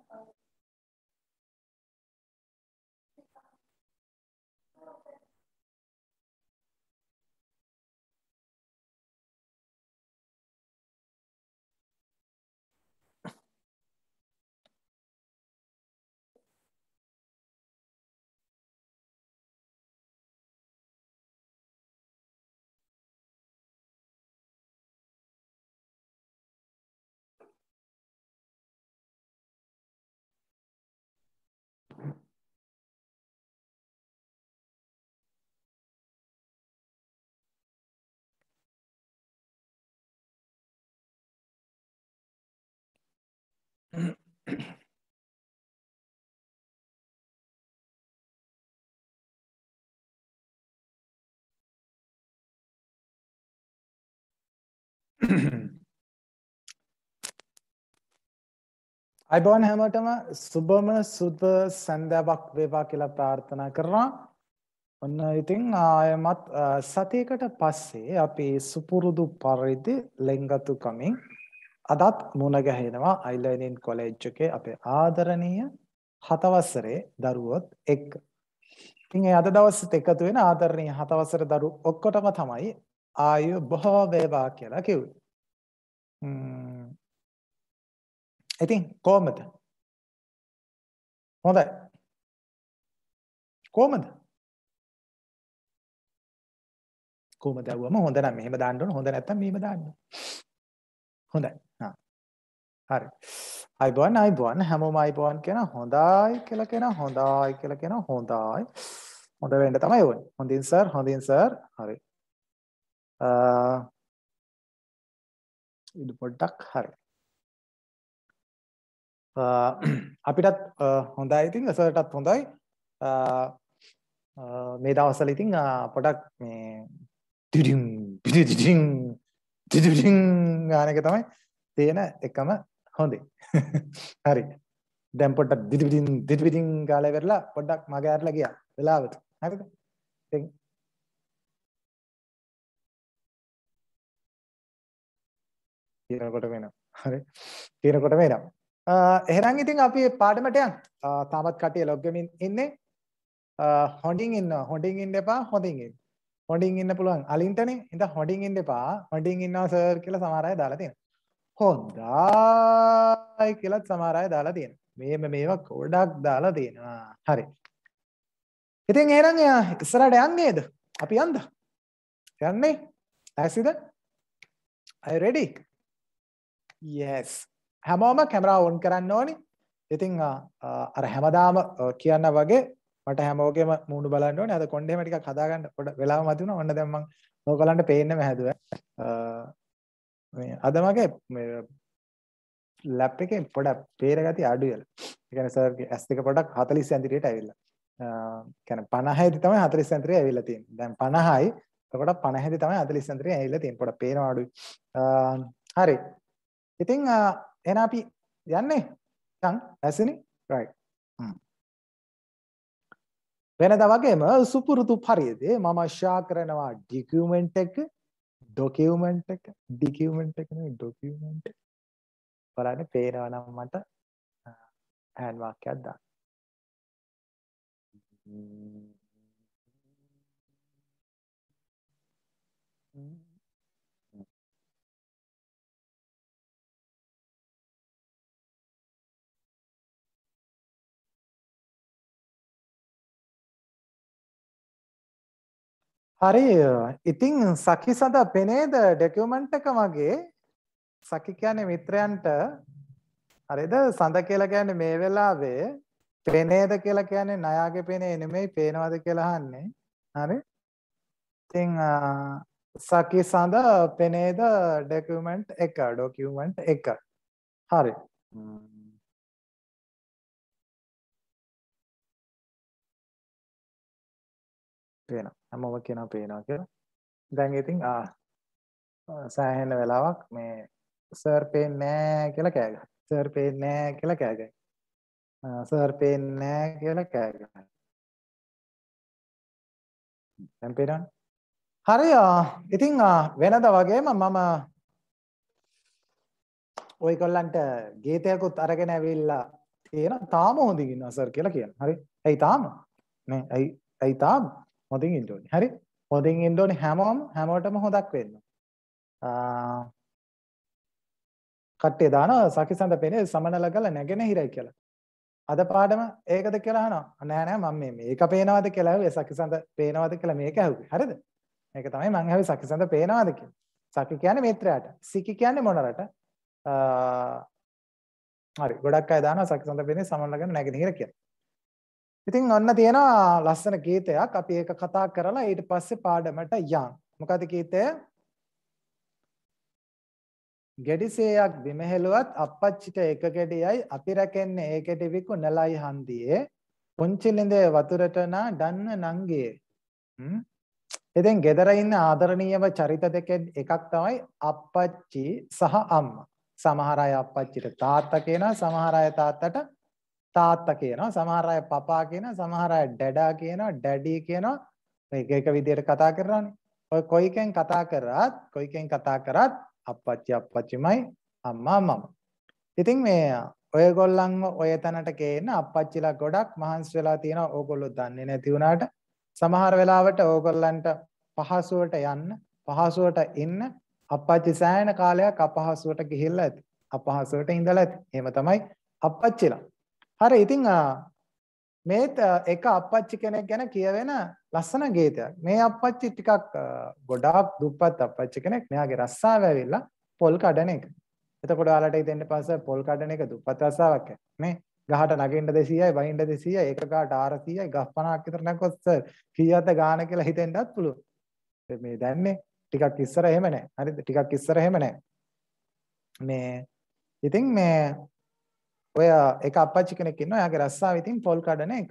අයිබෝන් හැමෝටම සුබම සුබ සන්ධ්‍යාවක් වේවා කියලා ප්‍රාර්ථනා කරනවා. ඔන්න ඉතින් ආයමත් සතියකට පස්සේ අපි සුපුරුදු පරිදි ලෙන්ගතුකමින් අදත් මුණ ගැහෙනවා අයිලර්නින් කොලෙජ් එකේ අපේ ආදරණීය 7 වසරේ දරුවොත් එක්ක. ඉතින් අද දවසෙත් එකතු වෙන ආදරණීය 7 වසරේ දරුවෝ ඔක්කොටම තමයි ආයු බොහෝ වේවා කියලා කිව්වේ. ඉතින් කොහමද? හොඳයි. කොහමද? කොහමද આવුවම හොඳ නම් මෙහෙම දාන්න ඕන. හොඳ නැත්නම් මෙහෙම දාන්න. හොඳයි. හරි. අයිබෝන් හැමෝම අයිබෝන් කියන හොඳයි කියලා කියන හොඳයි කියලා කියන හොඳයි. හොඳ වෙන්න තමයි ඕනේ. හොඳින් සර්. හරි. ඉදු පොඩ්ඩක් හරි. අපිටත් හොඳයි ඉතින් සර්ටත් හොඳයි. මේ දවස්වල ඉතින් පොඩක් මේ ටිඩින් ගාන එක තමයි තේන එකම හොඳේ. හරි. දැන් පොඩ්ඩක් දිදිවිදින් ගාලා ඉවරලා පොඩ්ඩක් මග ඇරලා ගියා වෙලාවට. හරිද? ඉතින් කියනකොට වෙනවා. හරි. කියනකොට වෙනවා. එහෙනම් ඉතින් අපි පාඩමට යන්න. තාමත් කටිය ලොග් වෙමින් ඉන්නේ. හොඳින් ඉන්න එපා හොඳින් ඉන්න. හොඳින් ඉන්න පුළුවන් අලින්ටනේ. ඉතින් හොඳින් ඉන්න එපා. හොඳින් ඉන්නවා සර් කියලා සමහර අය දාලා තියෙනවා. හොඳයි කියලාත් සමහර අය දාලා තියෙනවා. මේවා ගොඩක් දාලා තියෙනවා. හරි. ඉතින් එහෙනම් ඉස්සරහට යන්නේද? අපි යන්ද? යන්නේ? ඇසිද? Are you ready? Yes. හැමෝම කැමරාව ඔන් කරන්න ඕනි. ඉතින් අර හැමදාම කියන්න වගේ මට හැමෝගෙම මූණු බලන්න ඕනේ. අද කොණ්ඩේම ටිකක් හදාගන්න පොඩ වෙලාව මති වුණා. ඔන්න දැන් මම ඕගලන්ට පේන්නම හැදුවා. මේ අද මගේ මේ ලැප් එකේ පොඩක් පේර ගතිය අඩුයි වෙලා. ඒ කියන්නේ සර්ගේ S2 පොඩක් 40 සෙන්ටිමීටරයට ඇවිල්ලා. කියන්නේ 50යිදී තමයි 40 සෙන්ටිමීටරය ඇවිල්ලා තියෙන්නේ. දැන් 50යි. එතකොට 50යිදී තමයි 40 සෙන්ටිමීටරය ඇවිල්ලා තියෙන්නේ. පොඩක් පේනවා අඩුයි. හරි. ඉතින් එහෙනම් අපි යන්නේ. දැන් ඇසිනේ? right. වෙනදා වගේම සුපුරුදු පරිදි මම ෂෙයා කරනවා ඩොකියුමන්ට් එක බලන්න පේනවා නම් මට හෑන්ඩ් මාක් එකක් දාන්න. හරි ඉතින් සකි සඳ පෙනේද ඩොකියුමන්ට් එක මගේ සකි කියන්නේ මිත්‍රයන්ට හරිද සඳ කියලා කියන්නේ මේ වෙලාවේ පෙනේද කියලා කියන්නේ ණයාගේ පෙනේ නෙමෙයි පේනවද කියලා අහන්නේ හරි ඉතින් සකි සඳ පෙනේද ඩොකියුමන්ට් එක හරි පේනවා හැමෝම කියනවා පේනවා කියලා දැන් ඉතින් සෑහෙන වෙලාවක් මේ සර් පේන්නේ නැහැ කියලා කෑ ගහනවා. සර් පේන්නේ නැහැ කියලා කෑ ගහනවා. සර් පේන්නේ නැහැ කියලා කෑ ගහනවා. දැන් පේනවනේ. හරි ඉතින් වෙනද වගේම මම ඔයගොල්ලන්ට ගීතයකුත් අරගෙන ඇවිල්ලා තියෙන තාම හොඳින් ඉන්නවා සර් කියලා කියනවා. හරි. ඇයි තාම? නේ ඇයි තාම හොඳින් ඉන්න ඕනේ. හරි. හොඳින් ඉන්න ඕනේ හැමෝටම හොදක් වෙන්න. කට්ටිය දානවා සකිසඳ පෙනේ සමනල ගල නැගෙන හිරයි කියලා. අද පාඩම ඒකද කියලා අහනවා. නෑ නෑ මම මේක පේනවද කියලා ඇහුවේ සකිසඳ පේනවද කියලා මේක ඇහුවේ. හරිද? මේක තමයි මම ඇහුවේ සකිසඳ පේනවද කියලා. සකි කියන්නේ මේත්‍රාට. සිකි කියන්නේ මොනරට? හරි. ගොඩක් අය දානවා සකිසඳ පෙනේ සමනල ගල නැගෙන හිර කියලා. ඉතින් ඔන්න තියෙනවා ලස්සන ගීතයක්. අපි ඒක කතා කරලා ඊට පස්සේ පාඩමට යන්. මොකද ගීතය? ගෙඩිසේයක් බිම හෙළුවත් අප්පච්චිට එක ගෙඩියයි අපි රැකෙන්නේ ඒ ගෙඩි විකුණලයි හන්දියේ පුංචි ලිඳේ වතුරට නා දන්න නංගියේ. ඉතින් ගෙදර ඉන්න ආදරණීයව චරිත දෙකෙන් එකක් තමයි අප්පච්චි සහ අම්මා. සමහර අය අප්පච්චිට තාත්තා කියනවා, සමහර අය තාත්තට තාත්තා කියනවා, සමහර අය පපා කියනවා, සමහර අය ඩැඩා කියනවා, ඩැඩි කියනවා. මේක එක විදිහට කතා කරනවානේ. ඔය කොයිකෙන් කතා කරත් අප්පච්චිමයි අම්මා අම්මම. ඉතින් මේ ඔයගොල්ලන්ව ඔය තැනට ගේන්න අප්පච්චිලා ගොඩක් මහන්සි වෙලා තියෙනවා. ඕගොල්ලෝ දන්නේ නැති වුණාට සමහර වෙලාවට ඕගොල්ලන්ට පහසුවට යන්න, පහසුවට ඉන්න අප්පච්චි සෑහෙන කාලයක් අපහසුවට ගිහිල්ලා ඇති. අපහසුවට ඉඳලා ඇති. එහෙම තමයි අප්පච්චිලා. හරි ඉතින් මේත් එක අප්පච්චි කෙනෙක් ගැන කියවෙන ලස්සන ගීතයක්. මේ අප්පච්චි ටිකක් ගොඩාක් දුප්පත් අප්පච්චි කෙනෙක්. මෙයාගේ රස්සාව ඇවිල්ලා පොල් කඩන එක. එතකොට ඔයාලට හිතෙන්න පස්සේ පොල් කඩන එක දුප්පත් රස්සාවක් නේ. ගහට නගින්න 200යි වහින්න 200යි එක ගහට 400යි ගහ 50ක් විතර නැක්කොත් සර් කීයද ගාන කියලා හිතෙන්නත් පුළුවන්. මේ දැන්නේ ටිකක් ඉස්සර එහෙම නැහැ. හරිද? ටිකක් ඉස්සර එහෙම නැහැ. මේ ඉතින් මේ ඔය එක අප්පච්චි කෙනෙක් ඉන්නවා. එයාගේ රස්සාව ඉතින් පොල් කඩන එක.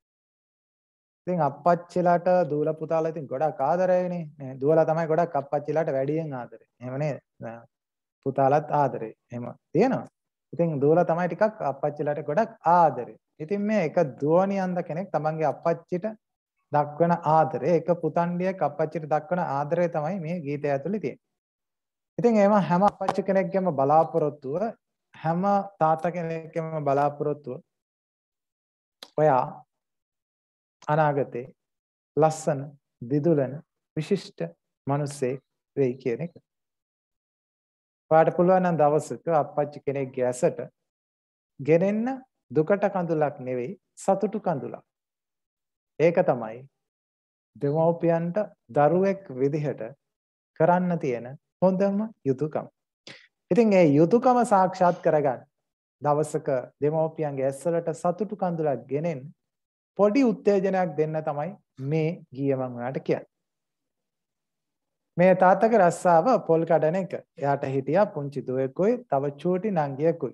ඉතින් අප්පච්චිලාට දූල පුතාලා ඉතින් ගොඩක් ආදරයිනේ. නේ දුවලා තමයි ගොඩක් අප්පච්චිලාට වැඩියෙන් ආදරේ. එහෙම නේද? පුතාලත් ආදරේ. එහෙම තියෙනවා. ඉතින් දුවලා තමයි ටිකක් අප්පච්චිලාට ගොඩක් ආදරේ. ඉතින් මේ එක දුවණියන්ද කෙනෙක් තමන්ගේ අප්පච්චිට දක්වන ආදරේ, එක පුතණ්ඩියෙක් අප්පච්චිට දක්වන ආදරේ තමයි මේ ගීතය ඇතුලේ තියෙන්නේ. ඉතින් එහෙම හැම අප්පච්චි කෙනෙක්ගේම බලාපොරොත්තුව, හැම තාත්තා කෙනෙක්ගේම බලාපොරොත්තුව ඔයා අනාගතේ ලස්සන දිදුලන විශිෂ්ට මිනිසෙක් වෙයි කියන එක. ඔයාට පුළුවන් නම් දවසක අප්පච්චි කෙනෙක්ගේ ඇසට ගෙනෙන්න දුකට කඳුලක් නෙවෙයි සතුටු කඳුලක්. ඒක තමයි දෙමව්පියන්ට දරුවෙක් විදිහට කරන්න තියෙන හොඳම යුතුයකම. ඉතින් ඒ යුතුයකම සාක්ෂාත් කරගන්න දවසක දෙමව්පියන්ගේ ඇස්වලට සතුටු කඳුලක් ගෙනෙන්න පොඩි උත්තේජනයක් දෙන්න තමයි මේ ගීය මම ඔයාලට කියන්නේ. මේ තාත්තගේ රස්සාව පොල් කඩන එක. එයාට හිටියා පුංචි දුවෙකුයි තව චූටි නංගියෙකුයි.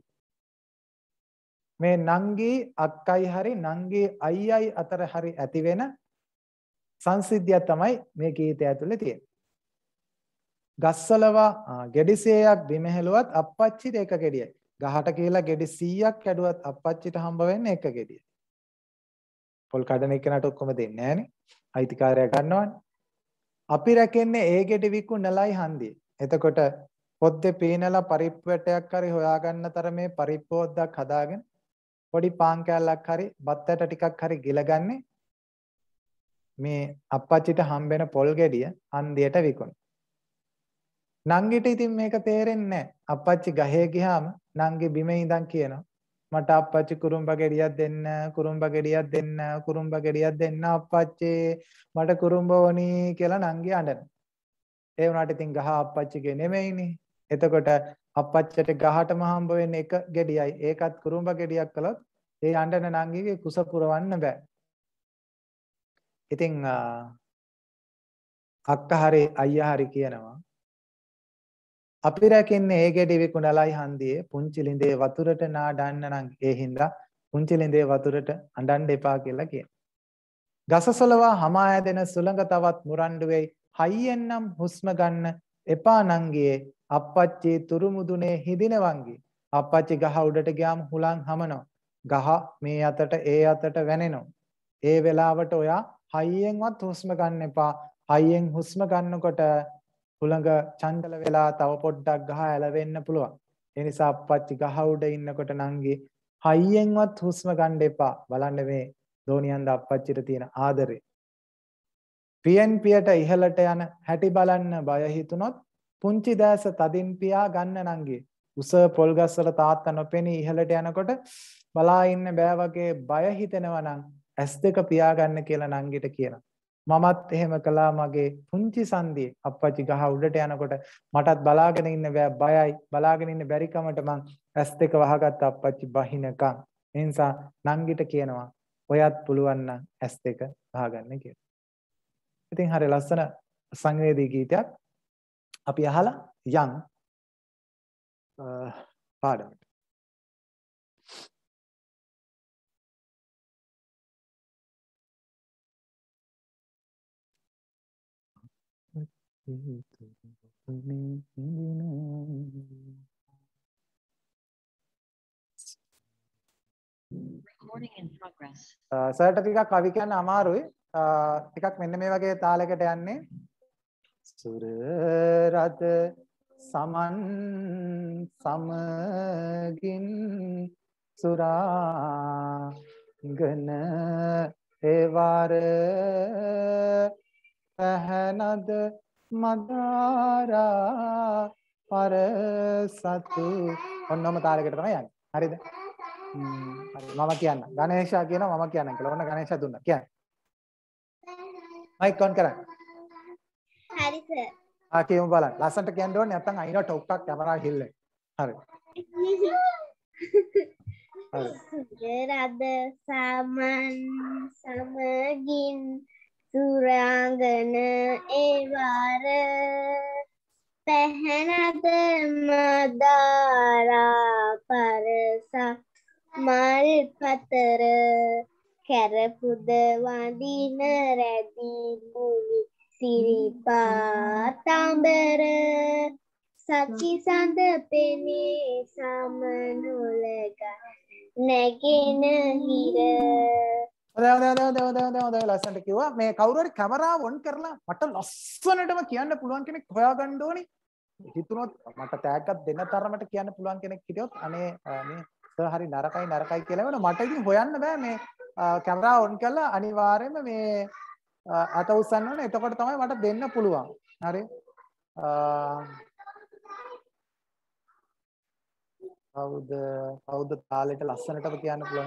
මේ නංගි අක්කයි හරි නංගි අයියයි අතර හරි ඇති වෙන සංසිද්ධියක් තමයි මේ ගීතය ඇතුලේ තියෙන්නේ. ගස්වලව ගෙඩිසේයක් බිම හැලුවත් අප්පච්චිට එක ගෙඩියයි. ගහට කියලා ගෙඩි 100ක් කැඩුවත් අප්පච්චිට හම්බ වෙන්නේ එක ගෙඩියයි. පොල් කඩන එකනට ඔක්කොම දෙන්නේ නැහනේ. අයිතිකාරය ගන්නවනේ. අපි රැකෙන්නේ ඒ ගෙඩි විකුණලයි හන්දියේ. එතකොට පොද්දේ පීනලා පරිප්පුවටයක් හරි හොයාගන්න තරමේ පරිප්පුවක්ක් හදාගෙන පොඩි පාන් කෑල්ලක් හරි බත්තට ටිකක් හරි ගිලගන්නේ මේ අප්පච්චිට හම්බෙන පොල් ගෙඩිය හන්දියට විකුණන. නංගිට ඉතින් මේක තේරෙන්නේ නැහැ. අප්පච්චි ගහේ ගියාම නංගි බිම ඉඳන් කියනවා මට අප්පච්චි කුරුම්බ ගෙඩියක් දෙන්න කුරුම්බ ගෙඩියක් දෙන්න කුරුම්බ ගෙඩියක් දෙන්න අප්පච්චි මට කුරුම්බ ඕනි කියලා නංගි අඬනවා. ඒ වුණාට ඉතින් ගහ අප්පච්චිගේ නෙමෙයිනේ. එතකොට අප්පච්චිට ගහටම හම්බ වෙන්නේ එක ගෙඩියයි. ඒකත් කුරුම්බ ගෙඩියක් කළොත් ඒ අඬන නංගිගේ කුස පුරවන්න බෑ. ඉතින් අක්කා හරි අයියා හරි කියනවා අපි රැකෙන්නේ ඒ ගෙඩි විකුණලයි හන්දියේ පුංචි ලිඳේ වතුරට නාඩන්න නම් ඒ හින්දා පුංචි ලිඳේ වතුරට අඬන්න එපා කියලා කියනවා. ගසසොලවා හමා ඇදෙන සුළඟ තවත් මුරණ්ඩු වෙයි. හයියෙන් නම් හුස්ම ගන්න එපා නංගියේ අප්පච්චි තුරුමුදුනේ හිදිනවංගි. අප්පච්චි ගහ උඩට ගියාම හුලං හමනවා. ගහ මේ අතට ඒ අතට වැනෙනවා. ඒ වෙලාවට ඔයා හයියෙන්වත් හුස්ම ගන්න එපා. හයියෙන් හුස්ම ගන්නකොට හුළඟ චංචල වෙලා තව පොඩ්ඩක් ගහ ඇලවෙන්න පුළුවන්. ඒ නිසා අප්පච්චි ගහ උඩ ඉන්නකොට නංගි හයියෙන්වත් හුස්ම ගන්න එපා. බලන්න මේ දෝනියන්ද අප්පච්චිට තියෙන ආදරේ. පියෙන් පියට ඉහළට යන හැටි බලන්න බය හිතුනොත් පුංචි දැස තදින් පියා ගන්න නංගි. උස පොල් ගස්වල තාත්තා නොපෙනී ඉහළට යනකොට බලා ඉන්න බෑ වගේ බය හිතෙනවා නම් S2 පියා ගන්න කියලා නංගිට කියනවා. මමත් එහෙම කළා මගේ පුංචි සන්දියේ අප්පච්චි ගහ උඩට යනකොට මටත් බලාගෙන ඉන්න බයයි බලාගෙන ඉන්න බැරි කමට මං S2 වහගත්ත අප්පච්චි බහිනකම්. ඒ නිසා නංගිට කියනවා ඔයත් පුළුවන් නම් S2 වහගන්න කියලා. ඉතින් හරි ලස්සන සංවේදී ගීතයක් අපි අහලා යන් පාඩමට. Recording in progress. සර්ට ටිකක් කවි කියන්න අමාරුයි. ටිකක් මෙන්න මේ වගේ තාලයකට යන්නේ. සුර රත සමන් සමගින් සුරාංගන හේවාර පහනද මදාරා පරසතු ඔන්නම තාලයකට තමයි යන්නේ. හරිද? මම කියන්න. ගණේෂා කියනවා මම කියන්න කියලා. ඔන්න ගණේෂා දුන්නා. කියන්න. මයික් ඔන් කරන්න. හරි සර්. කියමු බලන්න. ලස්සන්ට කියන්න ඕනේ නැත්නම් අයින ටොක්ක්ක් කැමරා හිල්ලේ. හරි. හරි. රද සමන් සමගින් සුරාංගන ඒවාර පැහැනද මදාරා පරස මල් පතර කැරපුද වඳින රැදී මුනි සිරිපාතඹර සකි සඳ පෙනේ සමනොලග නැගෙන හිර. හොඳයි ලස්සනට කිව්වා. මේ කවුරු හරි කැමරාව ඔන් කරලා මට ලස්සනටම කියන්න පුළුවන් කෙනෙක් හොයාගන්න ඕනේ. හිතුනොත් මට ටැග් එකක් දෙන්න තරමට කියන්න පුළුවන් කෙනෙක් හිටියොත් අනේ මේ සර් හරි නරකයි කියලා වෙන මට ඉතින් හොයන්න බෑ මේ කැමරාව ඔන් කරලා අනිවාර්යයෙන්ම මේ අත උස්සන්න ඕනේ. එතකොට තමයි මට දෙන්න පුළුවන්. හරි. කවුද තාලෙට ලස්සනටම කියන්න පුළුවන්?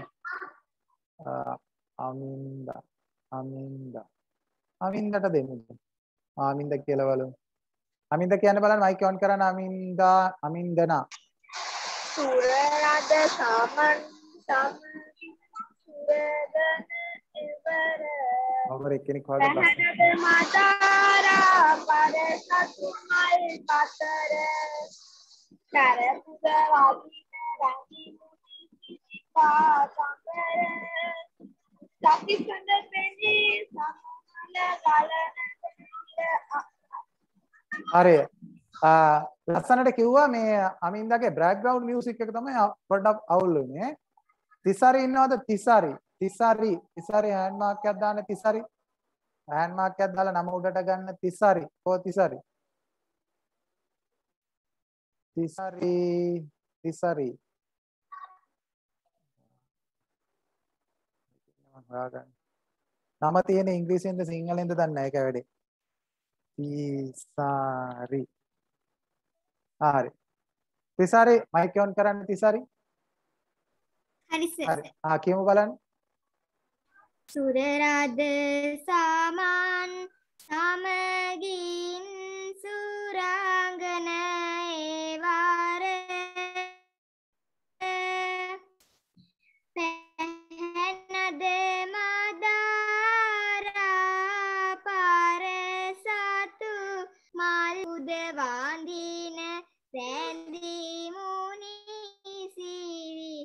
අමින්දට දෙන්න. ආමින්ද කියලා බලමු. අමින්ද කියන්න බලන්න මයික් ඔන් කරන්න. අමින්දනා. සුර රද සමන් සුරදන ඉවර අවර එක්කෙනෙක් හොයගන්න ලස්සන. පැහැනද මදාරා පරසතු මල් පතර කරපුද වදින රැඳි මුනි පාසම්බර සති සඳ පෙනී සමනල ගලන හරි. ලස්සනට කිව්වා මේ අමින්දගේ බෑග්ග්‍රවුන්ඩ් මියුසික් එක තමයි පොඩ්ඩක් අවුල් වෙන්නේ. තිසරි ඉන්නවද? තිසරි හෑන්ඩ් මාක් එකක් දාන්න. තිසරි හෑන්ඩ් මාක් එකක් දාලා නම උඩට ගන්න. තිසරි හොයාගන්න. නම තියෙන ඉංග්‍රීසියෙන්ද සිංහලෙන්ද දන්නේ නැහැ. ඒක වැඩේ. තිසරි. හරි. තිසරි මයික් ඔන් කරන්න. තිසරි. හරි සර්. කියමු බලන්න. සුර රද සමන් සමගින් සුරාංගන ඒවාර පැහැනද මදාරා පරසතු මල් උද වඳින රැඳී මුනි සිරි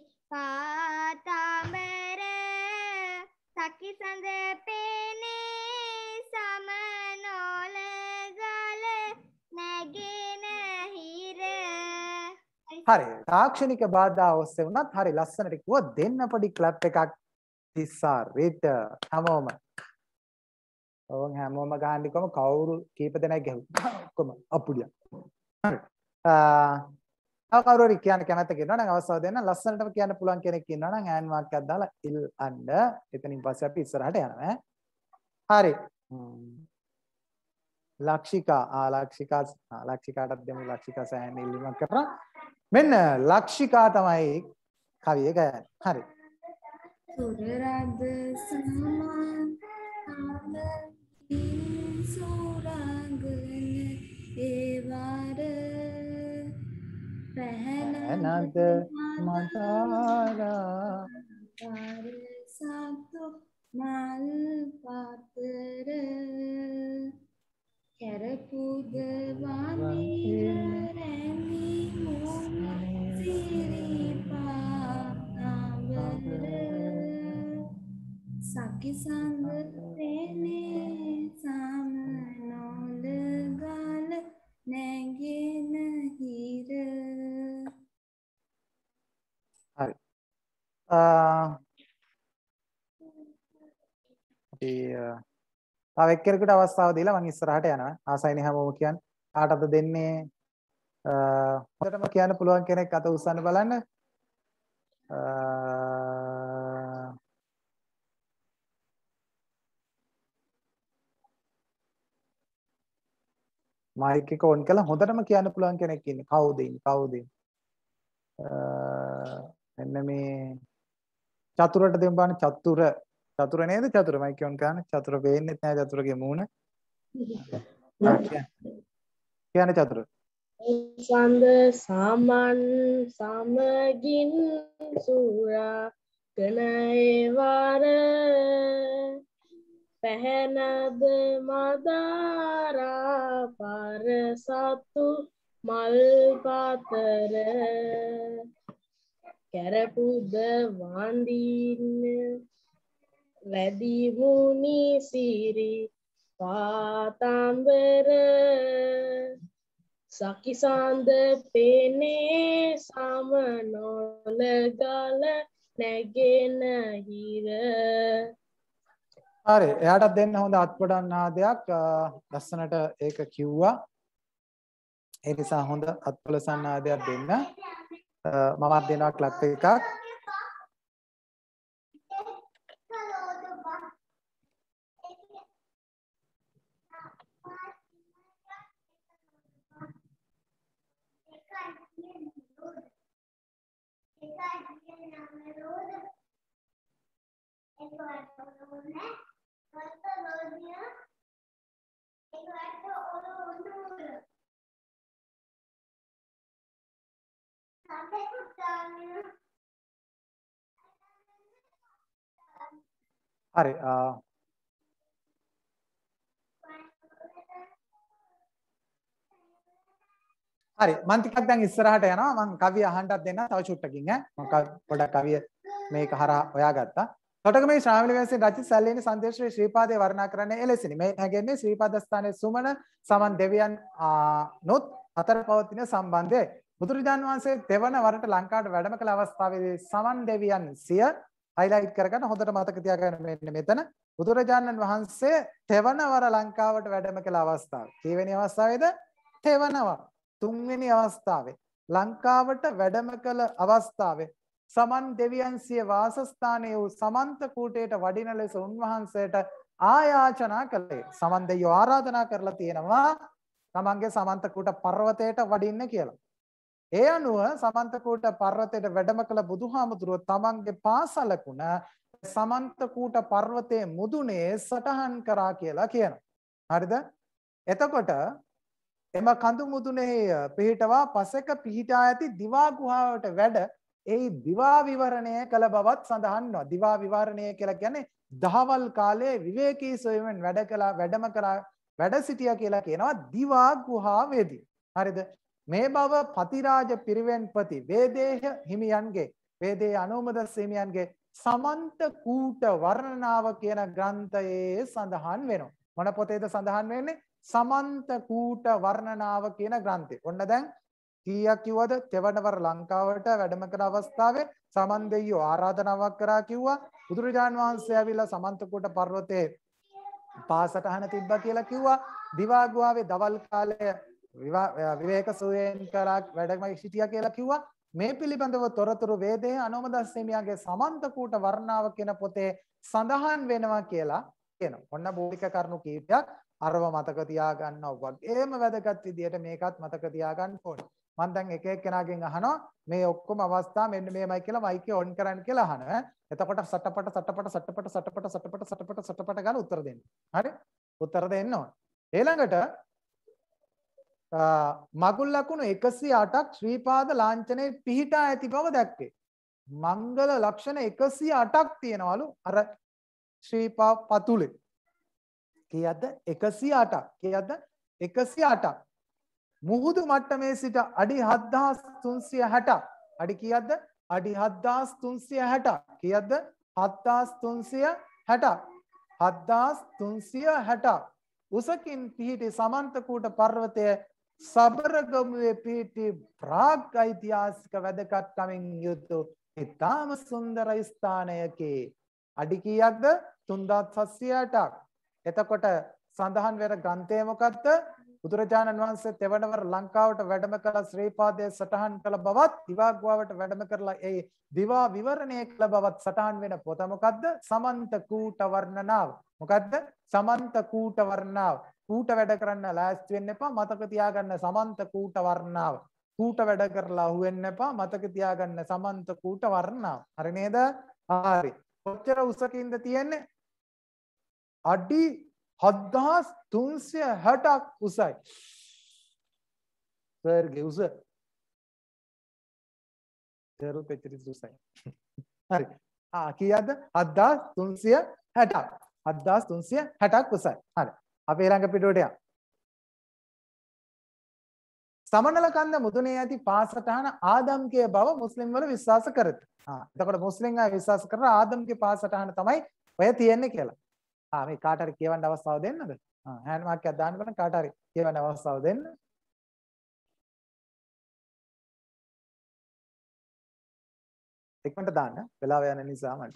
පාතඹර සකි සඳ පෙනේ සමනොල ගල නැගෙන හිර. හරි. තාක්ෂණික බාධා ඔස්සේ වුණත් හරි ලස්සනට කිව්වා. දෙන්න පොඩි ක්ලැප් එකක් තිස්සාරිට හැමෝම. ඕන් හැමෝම ගහන්නකොම කවුරු කීප දෙනෙක් ගැහුවා. ඔක්කොම අපුඩියක්. හරි. කවුරු කියන්න කැමැත්ත කියනවා නම් අවස්ථාව දෙන්න ලස්සනටම කියන්න පුළුවන් කෙනෙක් ඉන්නවා නම් ඈන් වාක්‍යයක් දාලා ඉල්ලන්න. එතනින් පස්සේ අපි ඉස්සරහට යනවා. හරි. ලක්ෂිකාටත් දෙමු. ලක්ෂිකා සෑහෙන ඉල්ලීමක් කරා. මෙන්න ලක්ෂිකා තමයි කවිය ගයන්නේ. හරි. සුරරාග සමාන සුරාගන ඒවාර පැහැනද මතාරා පාර සතු මල් පාතර කැරපුද වානිය රැමි මුණ සිරිපාවර සකිසඳ තෙනේ සමනොල ගල නැගෙන හිර. හරි. අපි තව එක්කෙනෙකුට අවස්ථාව දීලා මම ඉස්සරහට යනවා. ආසයිනේ හැමෝම කියන්නේ. කාටද දෙන්නේ? හොඳටම කියන්න පුළුවන් කෙනෙක් අත උස්සන්න බලන්න. මයික් එක ඔන් කළා හොඳටම කියන්න පුළුවන් කෙනෙක් ඉන්නේ. කවුද ඉන්නේ? කවුද ඉන්නේ? මෙන්න මේ චතුරට දෙමු බලන්න. චතුර නේද? චතුර මයික් ඔන් කරන්න. චතුර පේන්නේ නැහැ චතුරගේ මූණ. කියන්න චතුර. සඳ සමන් සමගින් සුරා කනේවර පැහැනද මදාරා පාර සතු මල් පාතර කැරපුද වඳින්න වැදි මුනි සිරි පාතාම්බර සකිසඳ පෙනේ සමනොල ගල නැගෙන හිර. හරි එයාටත් දෙන්න හොඳ අත්පොඩන් ආදයක් ලස්සනට ඒක කිව්වා. ඒ නිසා හොඳ අත්පොලසන් ආදයක් දෙන්න. මමත් දෙනවා ක්ලබ් එකක්. හරි හරි මම ටිකක් දැන් ඉස්සරහට යනවා මම කවිය අහන්නත් දෙන්න තව චුට්ටකින් මම පොඩක් කවිය මේක හරහා හොයාගත්තා. තොටක මේ ශ්‍රාවණ වහන්සේ රචිත සැලේනි සංදේශයේ ශ්‍රීපාදේ වර්ණනා කරන්නේ එලෙසිනි. මේ නැගෙන්නේ ශ්‍රීපාද ස්ථානයේ සුමන සමන් දෙවියන් නොත් අතර පවතින සම්බන්ධයයි. බුදුරජාණන් වහන්සේ දෙවන වරට ලංකාවට වැඩම කළ අවස්ථාවේදී සමන් දෙවියන් සිය highlight කරගන්න හොඳට මතක තියාගන්න මෙන්න මෙතන බුදුරජාණන් වහන්සේ තෙවන වර ලංකාවට වැඩම කළ අවස්ථාව. කීවෙනි අවස්ථාවේද? තෙවන වර. තුන්වෙනි අවස්ථාවේ ලංකාවට වැඩම කළ අවස්ථාවේ සමන් දෙවියන් සිය වාසස්ථානයේ වූ සමන්ත කූටයට වඩින ලෙස උන්වහන්සේට ආයාචනා කළේ. සමන් දෙවියෝ ආරාධනා කරලා තියෙනවා තමන්ගේ සමන්ත කූට පර්වතයට වඩින්න කියලා. ඒ අනුව සමන්ත කූට පර්වතයට වැඩම කළ බුදුහාමුදුරුවෝ තමන්ගේ පාසලකුණ සමන්ත කූට පර්වතයේ මුදුනේ සටහන් කරා කියලා කියනවා. හරිද? එතකොට එම කඳු මුදුනේ පිහිටවා පසෙක පිහිටා ඇති දිවා ගුහාවට වැඩ ඒ දිවා විවරණය කළ බවත් සඳහන් වෙනවා. දිවා විවරණය කියලා කියන්නේ දහවල් කාලයේ විවේකී සොයමින් වැඩම කරා වැඩ සිටියා කියලා කියනවා දිවා ගුහාවේදී. හරිද? මේ බව පතිරාජ පිරිවෙන්පති වේදේහ හිමියන්ගේ වේදේ අනුමදස් හිමියන්ගේ සමන්ත කූට වර්ණනාව කියන ග්‍රන්ථයේ සඳහන් වෙනවා. මොන පොතේද සඳහන් වෙන්නේ? සමන්ත කූට වර්ණනාව කියන ග්‍රන්ථය. ඔන්න දැන් කීයක් කිව්වද? තෙවනවර ලංකාවට වැඩම කර අවස්ථාවේ සමන් දෙවියෝ ආරාධනාවක් කරා කිව්වා. බුදුරජාන් වහන්සේ ඇවිල්ලා සමන්ත කූට පර්වතයේ පාසටහන තිබ්බා කියලා කිව්වා. දිවා ගුහාවේ දවල් කාලය විවේක සුවයෙන් කරා වැඩම සිටියා කියලා කිව්වා. මේ පිළිබඳව තොරතුරු වේදේ අනෝමදස් හිමියාගේ සමන්ත කූට වර්ණාව කියන පොතේ සඳහන් වෙනවා කියලා කියනවා. ඔන්න මූලික කරුණු කීපයක් අරව මතක තියාගන්නවා වගේම වැදගත් විදියට මේකත් මතක තියාගන්න ඕනේ. මම දැන් එක එක්කෙනාගෙන් අහනවා මේ ඔක්කොම අවස්ථා මෙන්න මේමයි කියලා මයික් එක ඔන් කරන්න කියලා අහනවා. එතකොට සටපට ගාලා උත්තර දෙන්න. හරි? උත්තර දෙන්න ඕන. ඊළඟට මගුල් ලකුණු 108ක් ශ්‍රීපාද ලාංඡනයේ පිහිටා ඇති බව දැක්කේ. මංගල ලක්ෂණ 108ක් තියෙනවලු අර ශ්‍රීපා පතුලේ. කීයක්ද? 108ක්. කීයක්ද? 108ක්. මුහුදු මට්ටමේ සිට අඩි 7360ක්. අඩි කීයක්ද? අඩි 7360ක්. කීයක්ද? 7360ක්. 7360ක්. උසකින් පිහිටි සමන්තකූට පර්වතය සබරගමුවේ පිහිටි ප්‍රාග් ඓතිහාසික වැදගත්කමින් යුතු ඉතාම සුන්දර ස්ථානයකි. අඩි කීයක්ද? 3760ක්. එතකොට සඳහන් වෙන ග්‍රන්ථය මොකක්ද? බුදුරජාණන් වහන්සේ තෙවනවර ලංකාවට වැඩම කළ ශ්‍රීපාදයේ සටහන් කළ බවත් දිවාග්වාවට වැඩම කරලා ඒ දිවා විවරණය කළ බවත් සටහන් වෙන පොත මොකද්ද? සමන්ත කූට වර්ණනාව. මොකද්ද? සමන්ත කූට වර්ණනාව. කූට වැඩ කරන්න ලෑස්ති වෙන්න එපා. මතක තියාගන්න සමන්ත කූට වර්ණනාව. කූට වැඩ කරලා අහුවෙන්න එපා. මතක තියාගන්න සමන්ත කූට වර්ණනාව. හරි නේද? හරි. කොච්චර උසකින්ද තියෙන්නේ? අඩි 7360ක් උසයි. සර්ගේ උස. සරුත් එච්චර උසයි. හරි. කීයක්ද? 7360ක්. 7360ක් උසයි. හරි. අපි ඊළඟ පිටුවට යමු. සමනල කන්ද මුදුනේ ඇති පාසටහන ආදම්කයේ බව මුස්ලිම් වල විශ්වාස කරති. එතකොට මුස්ලිම් අය විශ්වාස කරන ආදම්කයේ පාසටහන තමයි ඔය තියෙන්නේ කියලා. මේ කාට හරි කියවන්න අවස්ථාව දෙන්නද? හෑන්ඩ් මාක් එකක් දාන්න බලන්න කාට හරි කියවන්න අවස්ථාව දෙන්න. ඉක්මනට දාන්න. වෙලාව යන නිසා මට.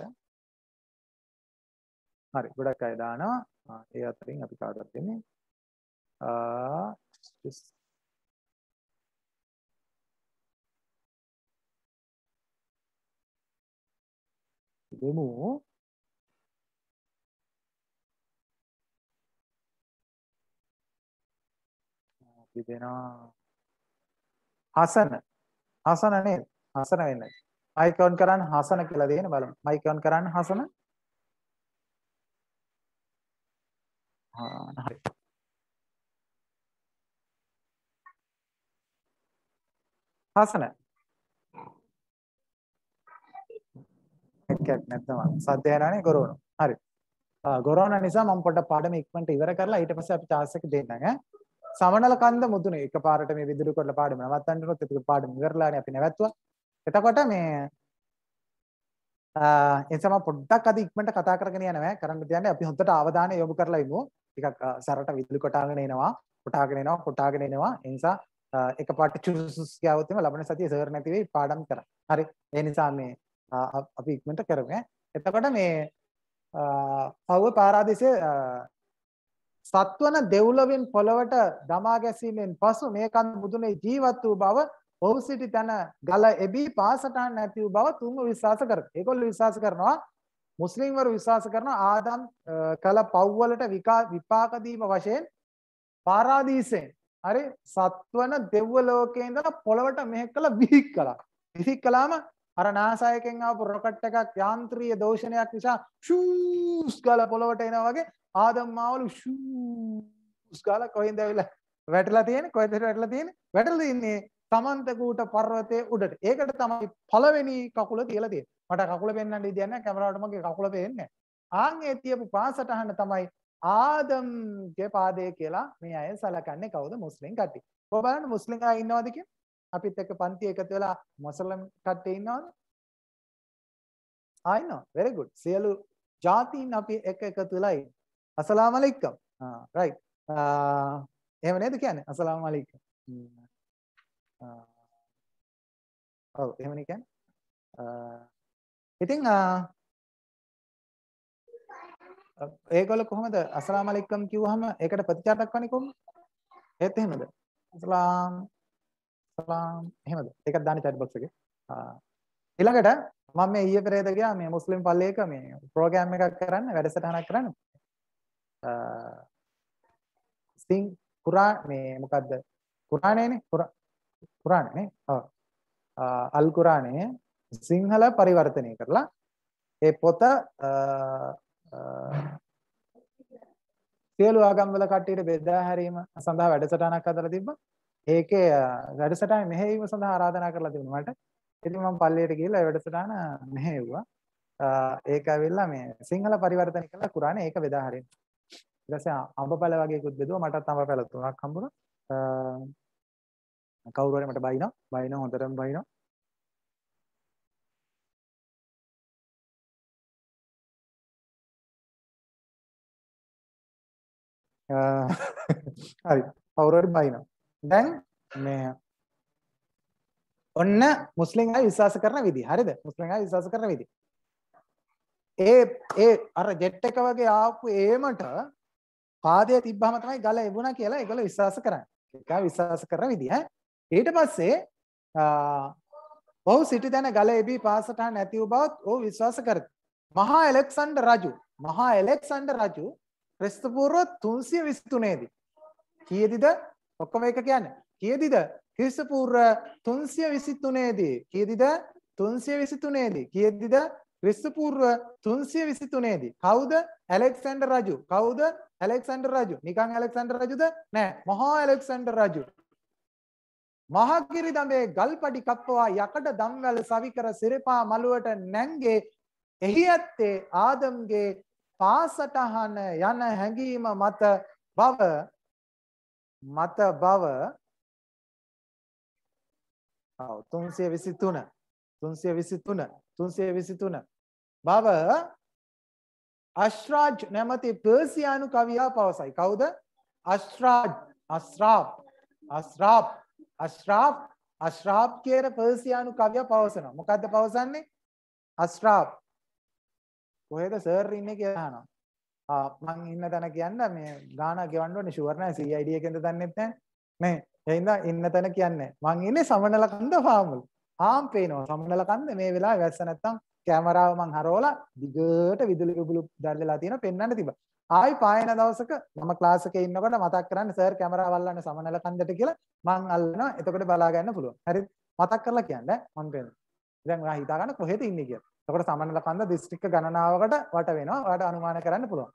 හරි ගොඩක් අය දානවා. ඒ අතරින් අපි කාටවත් දෙන්නේ. දෙමු. දෙනවා හසන නේද? හසන වෙන්නේ. මයික් ඔන් කරන්න හසන කියලා දෙන්න බලමු. මයික් ඔන් කරන්න හසන. හරි. හසන. එකක් නැත්නම් සද්ද යනවනේ ගොරවන. හරි. ගොරවන නිසා මම පොඩ්ඩක් පාඩම ඉක්මනට ඉවර කරලා ඊට පස්සේ අපි chance එක දෙන්නම් ඈ. සමනල කන්ද මුදුනේ එකපාරට මේ විදුලි කොට පාඩම නවත්තන්න උනොත් ඒක පාඩම ඉවරලානේ අපි නැවැත්තුවා. එතකොට මේ එතම පොඩ්ඩක් අද ඉක්මනට කතා කරගෙන යනවා. කරන්න තියන්නේ අපි හොඳට අවධානය යොමු කරලා ඉමු. ටිකක් සරට විදුලි කොටාගෙන එනවා. ඒ නිසා එකපාරට චුසුස් ගාවොත් එම ලබන සතියේ සර් නැති වෙයි පාඩම් කරා. හරි. ඒ නිසා මේ අපි ඉක්මනට කරමු. එතකොට මේ පව්ව පාරාදීසේ සත්වන දෙව්ලොවින් පොළවට දමා ගැසීමෙන් පසු මේ කන්ද මුදුනේ ජීවත් වූ බව ඔහු සිටි තැන ගල එබී පාසටහන් නැති වූ බව තුන්ව විශ්වාස කරති. ඒගොල්ලෝ විශ්වාස කරනවා මුස්ලිම්වරු විශ්වාස කරනවා ආදම් කළ පව්වලට විපාක දීම වශයෙන් පාරාදීසෙන් හරි සත්වන දෙව්ව ලෝකේ ඉඳලා පොළවට මෙහෙ කළ විහික් කළා. විහික් කළාම අර නාසායකෙන් ආපු රොකට් එකක් යාන්ත්‍රීය දෝෂණයක් නිසා ෂූස් ගාලා පොළවට එනවා වගේ ආදම් මාවලු ෂූස් ගාලා කොහෙන්ද ඇවිල්ලා වැටලා තියෙන්නේ? කොහෙද වැටලා තියෙන්නේ? වැටලා ඉන්නේ සමන්ත කූට පර්වතයේ උඩට. ඒකට තමයි පළවෙනි කකුල තියලා තියෙන්නේ. මට කකුල පෙන්වන්න ඉදියක් නැහැ. කැමරාවට මගේ කකුල පේන්නේ නැහැ. ඒ තියපු පාසටහන තමයි ආදම්ගේ පාදය කියලා මේ අය සලකන්නේ. කවුද? මුස්ලිම් කට්ටිය. කොහොම බලන්න මුස්ලිම් අය ඉන්නවද කියලා? අපිත් එක්ක පන්ති එකතු වෙලා මුස්ලිම් කට්ටිය ඉන්නවද? ඉන්නවා. very good. සියලු ජාතීන් අපි එක එකතු වෙලා ඉන්නේ. අස්සලාමු අලයිකුම්. right. එහෙම නේද කියන්නේ? අස්සලාමු අලයිකුම්. ඔව් එහෙමනේ කියන්නේ. ඉතින් ඒගොල්ලෝ කොහොමද අස්සලාමු අලයිකුම් කිව්වහම ඒකට ප්‍රතිචාර දක්වන්නේ කොහොමද? ඒත් එහෙමද? සලාම් සලාම් එහෙමද? ඒකත් දාන්න chat box එකේ. ඊළඟට මම මේ ඊයේ පෙරේද ගියා මේ මුස්ලිම් පල්ලියක මේ ප්‍රෝග්‍රෑම් එකක් කරන්න වැඩසටහනක් කරන්න. සිං කුරාන් මේ මොකද්ද? කුරානේනේ කුරානනේ. ඔව්. අල් කුරානේ සිංහල පරිවර්තනය කරලා ඒ පොත සියලු ආගම්වල කට්ටියට බෙදා හැරීම සඳහා වැඩසටහනක් හදලා තිබ්බා. ඒකේ වැඩසටහන මෙහෙයවීම සඳහා ආරාධනා කරලා තිබුණා මට. ඉතින් මම පල්ලියට ගිහලා ඒ වැඩසටහන මෙහෙයුවා. ඒක ඇවිල්ලා මේ සිංහල පරිවර්තනය කළා කුරානේ ඒක බෙදා හැරීම. ඊට පස්සේ අඹපැල වගේකුත් බෙදුවා. මටත් අඹපැල 3ක් හම්බුණා. කවුරු හරි මට බයිනවා හොඳටම බයිනවා. හරි කවුරු හරි බයිනවා. දැන් මේ ඔන්න මුස්ලිම් අය විශ්වාස කරන විදිහ. හරිද? මුස්ලිම් අය විශ්වාස කරන විදිහ. ඒ අර ජෙට් එක වගේ ආපු ඒමට පාදයේ තිබ්බහම තමයි ගල එවුණා කියලා ඒගොල්ලෝ විශ්වාස කරන්නේ. ඒක විශ්වාස කරන විදිහ. ඊට පස්සේ ඔහු සිටි තැන ගල එබී පාසට නැති වූ බවත් ඔහු විශ්වාස කරති. මහා ඇලෙක්සැන්ඩර් රජු ක්‍රිස්තු පූර්ව 323 දී කීයේදීද? ඔක්කොම එක කියන්නේ. කීයේදීද? ක්‍රිස්තු පූර්ව 323 දී. කීයේදීද? 323 දී. කීයේදීද? ක්‍රිස්තු පූර්ව 323 දී. කවුද? ඇලෙක්සැන්ඩර් රජු. කවුද? ඇලෙක්සැන්ඩර් රජු. නිකන් ඇලෙක්සැන්ඩර් රජුද? නෑ. මහා ඇලෙක්සැන්ඩර් රජු. මහගිරි දඹේ ගල්පඩි කප්පවා යකඩ දම්වැල් සවිකර සිරිපා මළුවට නැංගේ එහි ඇත්තේ ආදම්ගේ පාසටහන යන හැඟීම මත බව ඔව් 323 බව අශ්රාජ් නැමැති පර්සියානු කවියා පවසයි. කවුද? අශ්රාබ් කියන පර්සියානු කවියා පවසනවා. මොකද්ද පවසන්නේ? අශ්රාබ් කොහෙද සර් ඉන්නේ කියලා අහනවා. මං ඉන්න තැන කියන්න මේ ගාන ගෙවන්න ඕනේ ෂුවර් නෑ CID එකෙන්ද දන්නෙත් නෑ නේ. එහෙනම් ඉන්න තැන කියන්නේ මං ඉන්නේ සමනල කන්ද ෆාම් වල. ආම් පේනවා සමනල කන්ද මේ වෙලාවේ වැස්ස නැත්තම් කැමරාව මං හරවලා දිගට විදුලි බුබුලු දැල්ලලා තියෙනවා පෙන්වන්න තිබ්බා. ආයි පායන දවසක මම ක්ලාස් එකේ ඉන්නකොට මතක් කරන්න සර් කැමරාව අල්ලන්න සමනල කන්දට කියලා මං අල්ලනවා. එතකොට බලා ගන්න පුළුවන්. හරිද? මතක් කරලා කියන්නේ මං පේනවා. දැන් ඔයා හිතා ගන්න කොහෙද ඉන්නේ කියලා. එතකොට සමනල කන්ද දිස්ත්‍රික්ක ගණනාවකට වට වෙනවා. ඔයාලට අනුමාන කරන්න පුළුවන්.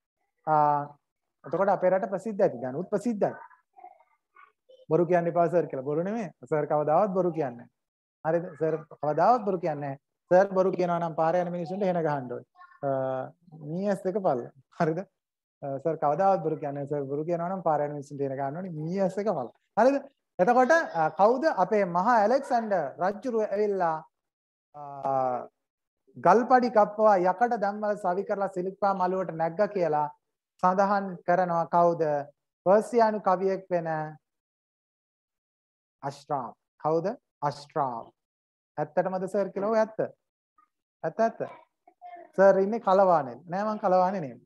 එතකොට අපේ රට ප්‍රසිද්ධයි. ගණුත් ප්‍රසිද්ධයි. බොරු කියන්න එපා සර් කියලා. බොරු නෙමෙයි. සර් කවදාවත් බොරු කියන්නේ නැහැ. හරිද? සර් කවදාවත් බොරු කියන්නේ නැහැ. සර් බොරු කියනවා නම් පාරේ යන මිනිස්සුන්ට එහෙන ගහන්න ඕනේ. මීයස් දෙක පල්ල. හරිද? සර් කවදාවත් බොරු කියන්නේ නැහැ. සර් බොරු කියනවා නම් පාරේ යන මිනිස්සුන්ට එහෙන ගහන්න ඕනේ. මීයස් දෙක පල්ල. හරිද? එතකොට කවුද අපේ මහා ඇලෙක්සැන්ඩර් රජුරු ඇවිල්ලා ගල්පඩි කප්පවා යකඩ දැම්මල සවි කරලා සිලිප්පා මළුවට නැග්ගා කියලා සඳහන් කරනවා. කවුද? පර්සියානු කවියෙක් වෙන අශ්රාබ්. කවුද? අශ්රාබ්. ඇත්තටමද සර් කියලා? ඔය ඇත්ත. ඇත්ත. සර් ඉන්නේ කලවානේ. නෑ මං කලවානේ නෙමෙයි.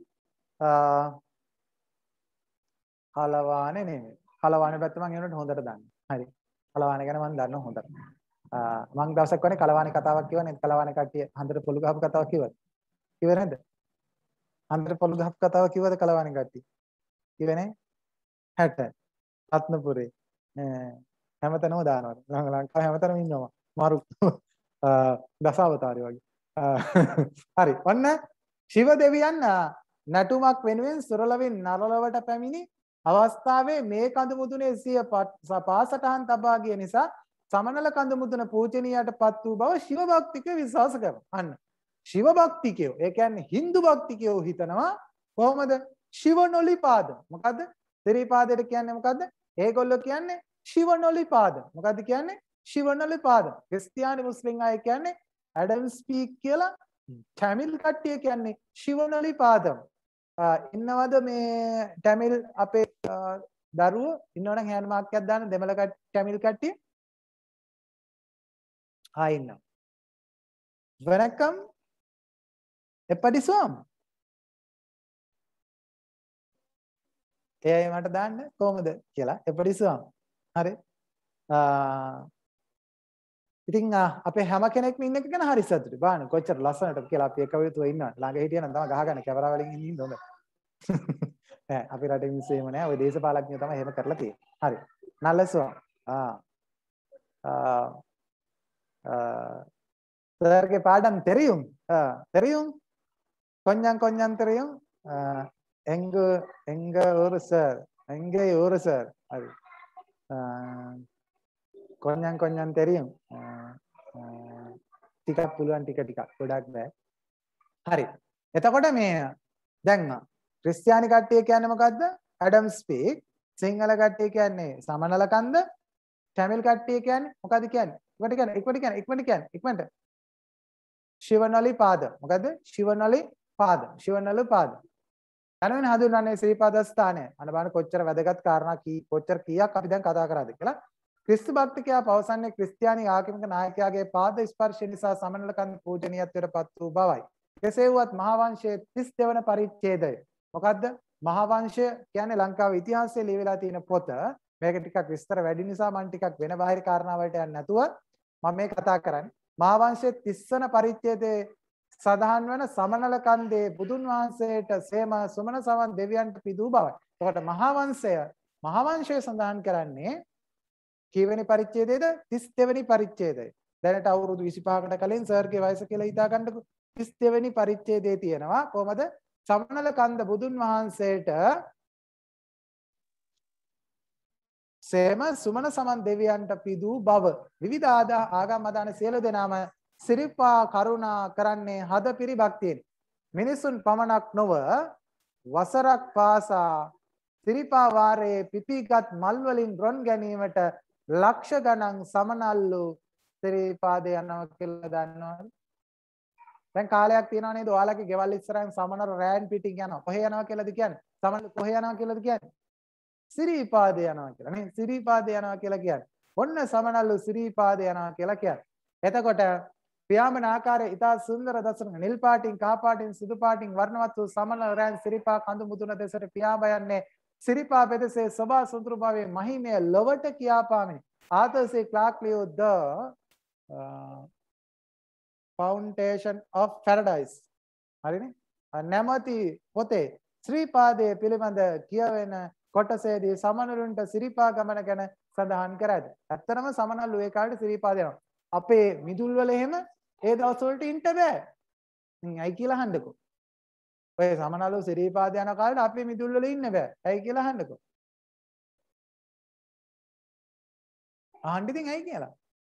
කලවානේ නෙමෙයි. කලවානේ පැත්ත මං එනකොට හොඳට දන්නවා. හරි. කලවානේ ගැන මං දන්නවා හොඳට. මං දවසක් වනේ කලවානේ කතාවක් කිව්වනේ. කලවානේ කට්ටිය හන්දට පොළු ගහපු කතාවක් කිව්වද? කිව්වේ නැද්ද? හන්දට පොළු ගහපු කතාවක් කිව්වද කලවානේ කට්ටිය? කිව්වේ නේ? 60. රත්නපුරේ. හැමතැනම දානවා. ලංකාවේ හැමතැනම ඉන්නවා. මාරු දසාවතාරය වගේ. හරි. ඔන්න ශිව දෙවියන් නටුමක් වෙනුවෙන් සුරලවින් නරලවට පැමිණි අවස්ථාවේ මේ කඳු මුදුනේ සිය පාසටහන් තබා ගිය නිසා සමනල කඳු මුදුන පූජනීයටපත් වූ බව ශිව භක්තිකයෝ විශ්වාස කරනවා. අන්න ශිව භක්තිකයෝ ඒ කියන්නේ Hindu භක්තිකයෝ හිතනවා කොහොමද? ශිව නොලිපාද. මොකද්ද? ත්‍රිපාදයට කියන්නේ මොකද්ද? ඒගොල්ලෝ කියන්නේ ශිව නොලිපාද. මොකද්ද කියන්නේ? ශිව නොලිපාද. ක්‍රිස්තියානි මුස්ලිම් අය කියන්නේ ඇඩම් ස්පීක් කියලා. තමිල් කට්ටිය කියන්නේ ශිව නොලිපාදම්. ඉන්නවද මේ තමිල් අපේ දරුවෝ ඉන්නවනම් හෑන්ඩ් මාක් එකක් දාන්න දෙමළ තමිල් කට්ටිය? ඉන්නවා. වණකම් එපඩි ස්වාම. එයයි මට දාන්න කොහොමද කියලා එපඩි ස්වාම. හරි. ඉතින් අපේ හැම කෙනෙක්ම ඉන්න එක ගැන හරි සතුටුයි. බලන්න කොච්චර ලස්සනට කියලා අපි එකවිතුව ඉන්නවා. ළඟ හිටියනම් තමයි ගහගන්න කැමරා වලින් ඉන්න හොඳ. නෑ අපි රටේ මිනිස්සු එහෙම නෑ. ওই දේශපාලඥයෝ තමයි එහෙම කරලා තියෙන්නේ. හරි. නලසෝ. சாருக்கு பாடம் தெரியும் தெரியும் கொஞ்சம் கொஞ்சம் தெரியும் எங்க எங்க ஊரு சார் எங்க ஊரு சார் அது கொஞ்சம் கொஞ்சம் தெரியும் ටිකක් පුළුවන් ටික ටිකක් ගොඩක් බෑ හරි එතකොට මේ දැන් ක්‍රිස්තියානි කට්ටිය කියන්නේ මොකද්ද ඇඩම් ස්පීක් සිංහල කට්ටිය කියන්නේ සමනල කන්ද තමිල් කට්ටිය කියන්නේ මොකද්ද කියන්නේ ඉක්මනට කියන්නේ ශිවනලි පාද මොකද ශිවනලි පාද යනුවෙන් හඳුන්වන්නේ ශ්‍රීපාද ස්ථානය අන්න බලන්න කොච්චර වැදගත් කාරණා කොච්චර කීයක් අපි දැන් කතා කරාද කියලා ක්‍රිස්තු භක්තිකයා පවසන්නේ ක්‍රිස්තියානි ආගමික නායකයාගේ පාද ස්පර්ශය නිසා සමනල කන්ද පූජනීයත්වයට පත් වූ බවයි කෙසේ වුවත් මහාවංශයේ 32 වන පරිච්ඡේදය මොකද්ද මහාවංශය කියන්නේ ලංකාවේ ඉතිහාසයේ ලියවිලා තියෙන පොත මේක ටිකක් විස්තර වැඩි නිසා මම ටිකක් වෙන බාහිර කාරණා වලට යන්නේ නැතුව මම මේ කතා කරන්නේ මහාවංශයේ 30 වන පරිච්ඡේදයේ සඳහන් වන සමනල කන්දේ බුදුන් වහන්සේට සේම සුමන සවන් දෙවියන්ට පිදූ බවයි. එතකොට මහාවංශය සඳහන් කරන්නේ කීවෙනි පරිච්ඡේදයේද 32 වෙනි පරිච්ඡේදය. දැනට අවුරුදු 25කට කලින් සර්ගේ වයස කියලා හිතා ගන්නකො 32 වෙනි පරිච්ඡේදයේ තියෙනවා කොහමද සමනල කන්ද බුදුන් වහන්සේට සේම සුමන සමන් දෙවියන්ට පිදූ බව විවිධ ආගම් අදාන සියලු දෙනාම සිරිපා කරුණා කරන්නේ හදපිරි භක්තියෙන් මිනිසුන් පමණක් නොව වසරක් පාසා සිරිපා වාරයේ පිපිගත් මල් වලින් රොන් ගැනීමට ලක්ෂ ගණන් සමනල්ලු සිරිපාද යනවා කියලා දන්නවද දැන් කාලයක් තියෙනවා නේද ඔයාලගේ ගෙවල් ඉස්සරහින් සමනර රෑන් පිටින් යනවා කොහේ යනවා කියලාද කියන්නේ සමනල්ලු කොහේ යනවා කියලාද කියන්නේ සිරිපාද යනවා කියලා නේ සිරිපාද යනවා කියලා කියන්නේ ඔන්න සමනල්ලු සිරිපාද යනවා කියලා කියන්නේ එතකොට පියාඹන ආකාරයේ ඉතා සුන්දර දසුන් නිල් පාටින් කහ පාටින් සුදු පාටින් වර්ණවත් වූ සමනල රෑන් සිරිපා කඳු මුදුන දෙසට පියාඹ යන්නේ සිරිපා පෙදෙසේ සබා සුන්දර භාවයේ මහිමය ලොවට කියා පාමිනි ආතර් සී ක්ලාක් ලියු ද ෆවුන්ඩේෂන් ඔෆ් පැරඩයිස් හරිනේ නැමැති පොතේ ශ්‍රීපාදයේ පිළිබඳ කියවෙන කොටසේදී සමනලුන්ට සිරිපා ගමන ගැන සඳහන් කරයි. ඇත්තටම සමනලු ඒ කාලේ සිරිපා දෙනවා. අපේ මිදුල් වල එහෙම ඒ දවස් වලට ඉන්න බෑ. ඉතින් ඇයි කියලා අහන්නකෝ. ඔය සමනලු සිරිපා යන කාලේ අපේ මිදුල් වල ඉන්න බෑ. ඇයි කියලා අහන්නකෝ. අහන්න ඉතින් ඇයි කියලා.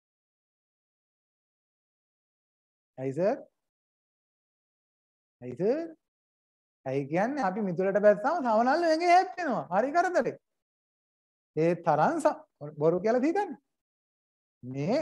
ඇයි සර්? ඇයි කියන්නේ අපි මිදුලට බැස්සම සමනල්ලු එංගේ හැප්පෙනවා. හරි කරදරේ. ඒ තරම් බොරු කියලා හිතන්නේ.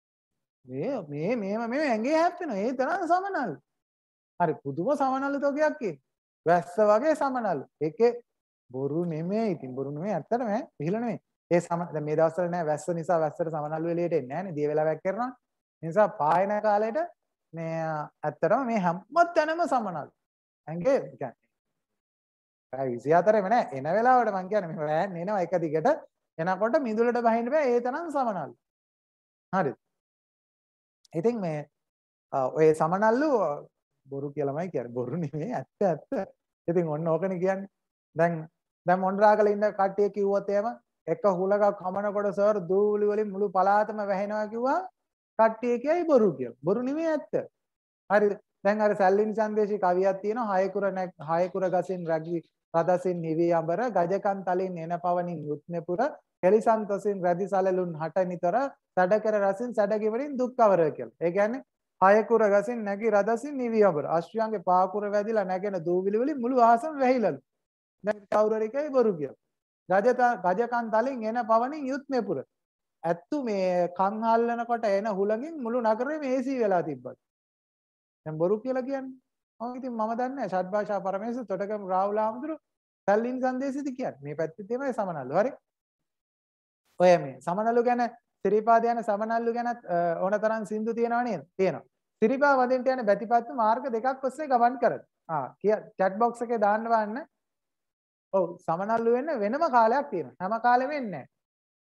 මේ ඇඟේ හැප්පෙනවා. ඒ තරම් සමනල්ලු. හරි පුදුම සමනල්ලු තෝගයක් ඒ. වැස්ස වගේ සමනල්ලු. ඒකේ බොරු නෙමෙයි. ඉතින් බොරු නෙමෙයි ඇත්තටම පිළිල නෙමෙයි. ඒ දැන් මේ දවස්වල නෑ වැස්ස නිසා වැස්සට සමනල්ලු එළියට එන්නේ නෑනේ. දිය වෙලාවක් කරනවා. ඒ නිසා පායන කාලේට මේ ඇත්තටම මේ හැම තැනම සමනල්ලු. ඇඟේ කියන්නේ. පැය 24ෙම නෑ. එන වෙලාවට මං කියන්නේ මේ වෑන් එනවා එක දිගට. එනකොට මිදුලට බහින්න බෑ. ඒ තරම් සමනල්ලු. හරිද? ඉතින් මේ ඔය සමනල්ලු බොරු කියලාමයි කියන්නේ. බොරු නෙමෙයි ඇත්ත. ඉතින් ඔන්න ඕකනේ කියන්නේ. දැන් මොණ්ඩරාගල ඉන්න කට්ටිය කිව්වොත් එහෙම එක හුලකක් කමනකොට සර් දූවිලි වලින් මුළු පළාතම වැහෙනවා කිව්වා කට්ටිය කියයි බොරු කියලා. බොරු නෙමෙයි ඇත්ත. හරිද? දැන් අර සැල්ලින් සංදේශී කවියක් තියෙනවා හයකුර ගසින් රදසින් නිවි අඹර ගජකන් තලින් එන පවනින් යුත්නපුර කෙලිසන්තසින් රැදි සලලුන් හට නිතර සැඩකර රසින් සැඩගිවරින් දුක් කවර කියලා. ඒ කියන්නේ හයකුර ගසින් නැගි රදසින් නිවි අඹර අශ්වයන්ගේ පාකුර වැදිලා නැගෙන දූවිලි වලින් මුළු ආසම වැහිලලු. දැන් කවුරුරිකයි බොරු කියලා. ගජකන් තලින් එන පවනින් යුත්නපුර. ඇත්තු මේ කන් හල්ලනකොට එන හුලඟින් මුළු නගරෙම ඒසී වෙලා තිබ්බා. දැන් බොරු කියලා කියන්නේ. ඉතින් මම දන්නේ නැහැ ෂඩ්භාෂා පරමේශ තොටගම රාහුල ආමඳුරු සැල්ලින් සංදේශිත කියන්නේ. මේ පැත්තේ තමයි සමනල්ලු. හරි. ඔය මේ සමනල්ලු ගැන සිරිපාද යන සමනල්ලු ගැන ඕනතරම් සින්දු තියෙනව නේද? තියෙනවා. සිරිපා වදින්ට යන බැතිපත්තු මාර්ග දෙකක් ඔස්සේ ගමන් කරද. chat box එකේ දාන්න වන්න. ඔව් සමනල්ලු වෙන්න වෙනම කාලයක් තියෙනවා. හැම කාලෙම වෙන්නේ නැහැ.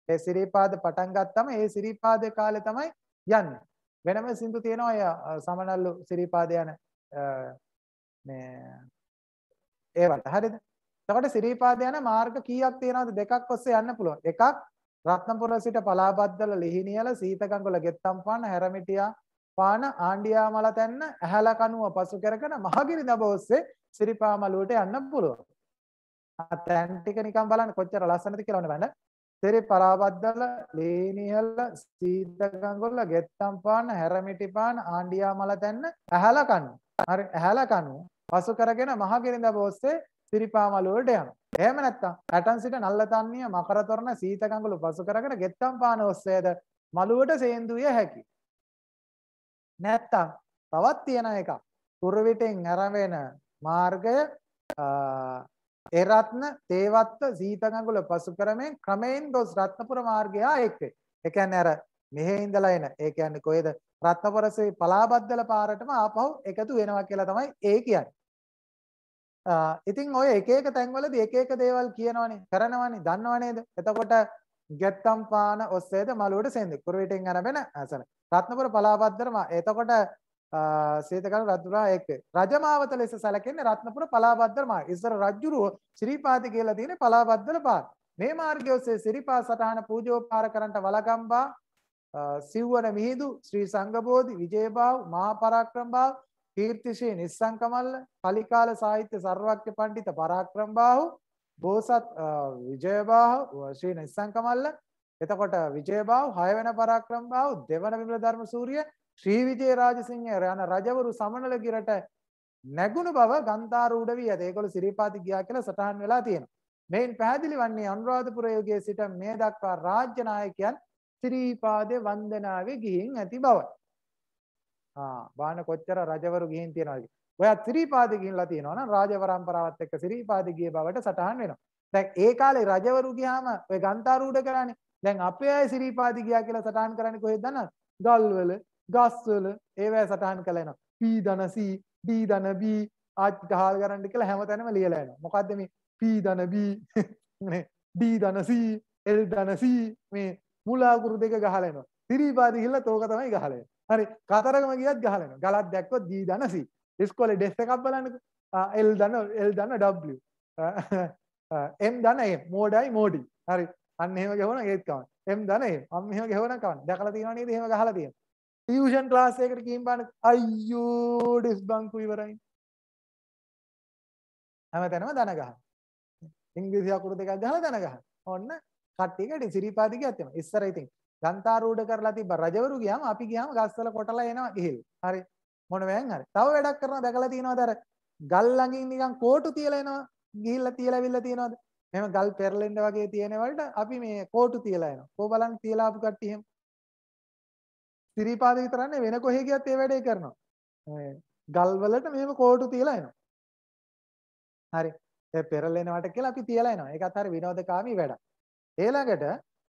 ඒ සිරිපාද පටන් ගත්තම ඒ සිරිපාදේ කාලේ තමයි යන්නේ. වෙනම සින්දු තියෙනවා අය සමනල්ලු සිරිපාද යන මේ ඒවට හරිද? එතකොට සිරිපාද යන මාර්ග කීයක් තියෙනවද? දෙකක් ඔස්සේ යන්න පුළුවන්. එකක් රත්නපුර සිට පලාබද්දල ලිහිණියල සීතගංගොල ගෙත්තම්පාන හැරමිටියා පාන ආණ්ඩියාමල තැන්න ඇහැල කනුව පසු කරගෙන මහගිරි දඹ ඔස්සේ සිරිපාමලුවට යන්න පුළුවන්. තැන් ටික නිකන් බලන්න කොච්චර ලස්සනද කියලා ඔන්න බලන්න. සිරි පලාබද්දල ලිහිණියල සීතගංගොල ගෙත්තම්පාන හැරමිටිපාන ආණ්ඩියාමල තැන්න ඇහැල කනුව. හරි ඇහැල කනුව පසු කරගෙන මහගිරි දඹ ඔස්සේ සිරිපාමලුවට යනවා. එහෙම නැත්නම් පැටන් සිට නල්ලතන්නිය මකරතොරණ සීතගංගොල පසු කරගෙන ගෙත්තම්පාන ඔස්සේද මලුවට සේන්දුවිය හැකියි. නැත්තම් තවත් තියෙන එකක් කුරුවිටෙන් ආරම්භ මාර්ගය එරත්න තේවත්ත සීතගංගොල පසු කරමින් ක්‍රමයෙන් ගොස් රත්නපුර මාර්ගය එක්ක. ඒ කියන්නේ අර මෙහෙ ඉඳලා එන ඒ කියන්නේ කොහෙද රත්නපුරසේ පලාබද්දල පාරටම ආපහු එකතු වෙනවා කියලා තමයි ඒ කියන්නේ. ඉතින් ඔය එක එක තැන්වලදී එක එක දේවල් කියනවනේ කරනවනේ දන්නව නේද? එතකොට ගෙත්තම්පාන ඔස්සේද මලුවට සෙන්ද කුරුවිටෙන් ආරම්භන අසන රත්නපුර පලාබද්දරම එතකොට සීතකල් රත්නපුර එක්ක රජමාවත ලෙස සැලකෙන්නේ රත්නපුර පලාබද්දර මාර්ගය. ඉස්සර රජුරුව ශ්‍රීපාද කියලා තියෙන්නේ පලාබද්දර පාර. මේ මාර්ගය ඔස්සේ සිරිපා සටහන පූජෝපහාර කරන්නට වලගම්බා සිව්වන මිහිඳු ශ්‍රී සංඝබෝධි විජයබාහු මහා පරාක්‍රමබාහු කීර්තිශ්‍රී නිස්සංකමල්ල කලිකාල සාහිත්‍ය සර්වඥ පඬිත පරාක්‍රමබාහු බෝසත් විජයබාහු ශ්‍රී නිස්සංකමල්ල එතකොට විජයබාහු 6 වෙනි පරාක්‍රමබාහු දෙවන විමල ධර්ම සූර්ය ශ්‍රී විජය රාජසිංහ යන රජවරු සමනල ගිරට නැගුණු බව ගන්ධාරූඪ වී ඇත. ඒගොල්ලෝ සිරිපාද ගියා කියලා සටහන් වෙලා තියෙනවා. මේන් පැහැදිලි වන්නේ අනුරාධපුර යුගයේ සිට මේ දක්වා රාජ්‍ය නායකයන් සිරිපාදේ වන්දනාවේ ගිහින් ඇති බවයි. බාන කොච්චර රජවරු ගිහින් තියනවද? ඔයත් සිරිපාදේ ගිහින්ලා තියෙනවා නම් රාජ පරම්පරාවත් එක්ක සිරිපාදේ ගිය බවට සටහන් වෙනවා. දැන් ඒ කාලේ රජවරු ගියාම ඔය ගන්ධාරූඪ කරානේ. දැන් අපේ අය සිරිපාදේ ගියා කියලා සටහන් කරන්නේ කොහෙද දන්නවද? ගල්වල, ගස්වල ඒවැ සටහන් කළා එනවා. P ධන C, D ධන B ආජ් ගහල් කරන්න කියලා හැමතැනම ලියලා එනවා. මොකද්ද මේ P ධන B නේ D ධන C, L ධන C මේ මුලාකුරු දෙක ගහලා එනවා. සිරිපාදේ ගිහලා තෝක තමයි ගහලා එන්නේ. හරි කතරගම ගියත් ගහලා එනවා. ගලක් දැක්කොත් D ධන C. ඉස්කෝලේ ඩෙස්ක් එකක් බලන්නකෝ. L ධන W. M ධන M. මෝඩයි මෝඩි. හරි. අන්න එහෙම ගහවන ඒත් කවන්න. M ධන M. අම් මෙහෙම ගහවන කවන්න. දැකලා තියෙනව නේද? එහෙම ගහලා තියෙනවා. ටියුෂන් ක්ලාස් එකකට ගිහින් බලන්න අයියෝ ඩෙස් බංකු ඉවරයි. හැමතැනම ධන ගහන. ඉංග්‍රීසි අකුරු දෙකක් ගහලා ධන ගහන. ඔන්න කට්ටියකට සිරිපාදේ ගියත් එනවා. ඉස්සර ඉතින් ගන්ධාරූඪ කරලා තිබ්බ රජවරු ගියාම අපි ගියාම ගස්වල කොටලා එනවා ගිහිල්ලා. හරි. මොන වෑන් හරි. තව වැඩක් කරනවා දැකලා තියෙනවද අර ගල් ළඟින් නිකන් කෝටු තියලා එනවා. ගිහිල්ලා තියලා විල්ලා තියෙනවද? එහෙම ගල් පෙරලෙන්න වගේ තියෙන වලට අපි මේ කෝටු තියලා එනවා. කො බලන්න තියලා ආපු කට්ටිය එහෙම. සිරිපාදේ විතරන්නේ වෙන කොහෙ ගියත් ඒ වැඩේ කරනවා. ගල් වලට මෙහෙම කෝටු තියලා එනවා. හරි. ඒ පෙරලෙනවට කියලා අපි තියලා එනවා. ඒකත් හරි විනෝදකාමී වැඩක්. ඊළඟට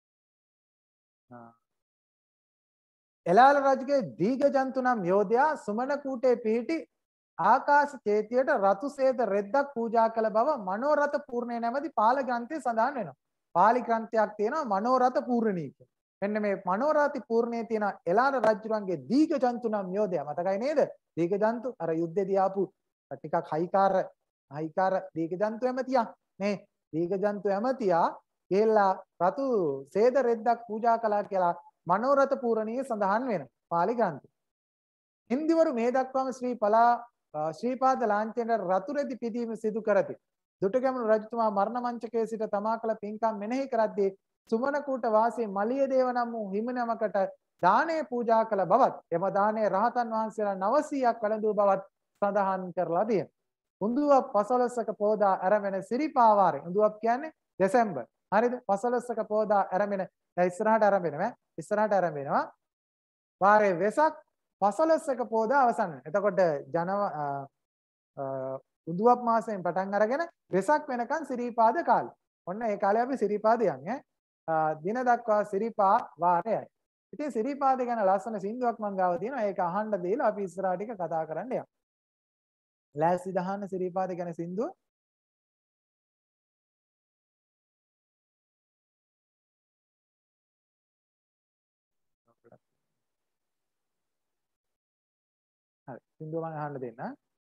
එලාල රජුගේ දීඝජන්තු නම් යෝධයා සුමන කූටේ පිහිටි ආකාශ චේතියට රතු සේද රෙද්දක් පූජා කළ බව මනෝරත පූර්ණේ නැමැති පාලි ග්‍රන්ථයේ සඳහන් වෙනවා. පාලි ග්‍රන්ථයක් තියෙනවා මනෝරත පූර්ණී කියලා. මෙන්න මේ මනෝරති පූර්ණයේ තියෙන එලාල රජුගේ දීඝජන්තු නම් යෝධයා මතකයි නේද? දීඝජන්තු අර යුද්ධෙදී ආපු ටිකක් හයිකාර දීඝජන්තු ඇමතියා නේ. දීඝජන්තු ඇමතියා ගෙල්ලා රතු සේද රෙද්දක් පූජා කළා කියලා මනෝරත පූර්ණියේ සඳහන් වෙන පාලි ග්‍රන්ථය. හින්දිවරු මේ දක්වාම ශ්‍රීපාද ලාංඡනයේ රතු රෙදි පිදීම සිදු කරති. දුටුගැමුණු රජතුමා මරණ මංචකයේ සිට තමා කළ පින්කම් මෙනෙහි කරද්දී සුමනකූට වාසී මලිය දේව නම් වූ හිමිනමකට දානය පූජා කළ බවත් එම දානය රහතන් වහන්සේලා 900ක් වැළඳූ බවත් සඳහන් කරලා තියෙනවා. උඳුවප් 15ක පෝදා ආරම්භන සිරිපාවාරේ උඳුවප් කියන්නේ දෙසැම්බර්. හරිද? 15ක පෝදා ආරම්භන දැන් ඉස්සරහට ආරම්භ වෙනවා. වාරේ වෙසක් 15ක පෝදා අවසන් වෙනවා. එතකොට උඳුවප් මාසයෙන් පටන් අරගෙන වෙසක් වෙනකන් සිරිපාද කාලය. ඔන්න ඒ කාලේ අපි සිරිපාද යන්නේ. දින දක්වා සිරිපා වාරයයි. ඉතින් සිරිපාද ගැන ලස්සන සින්දුවක් මං ගාව තියෙනවා. ඒක අහන්න දීලා අපි ඉස්සරහ ටික කතා කරන්න යමු. ලෑස්ති දහන්න සිරිපාද ගැන සින්දුව. හරි. සින්දුව මම අහන්න දෙන්න.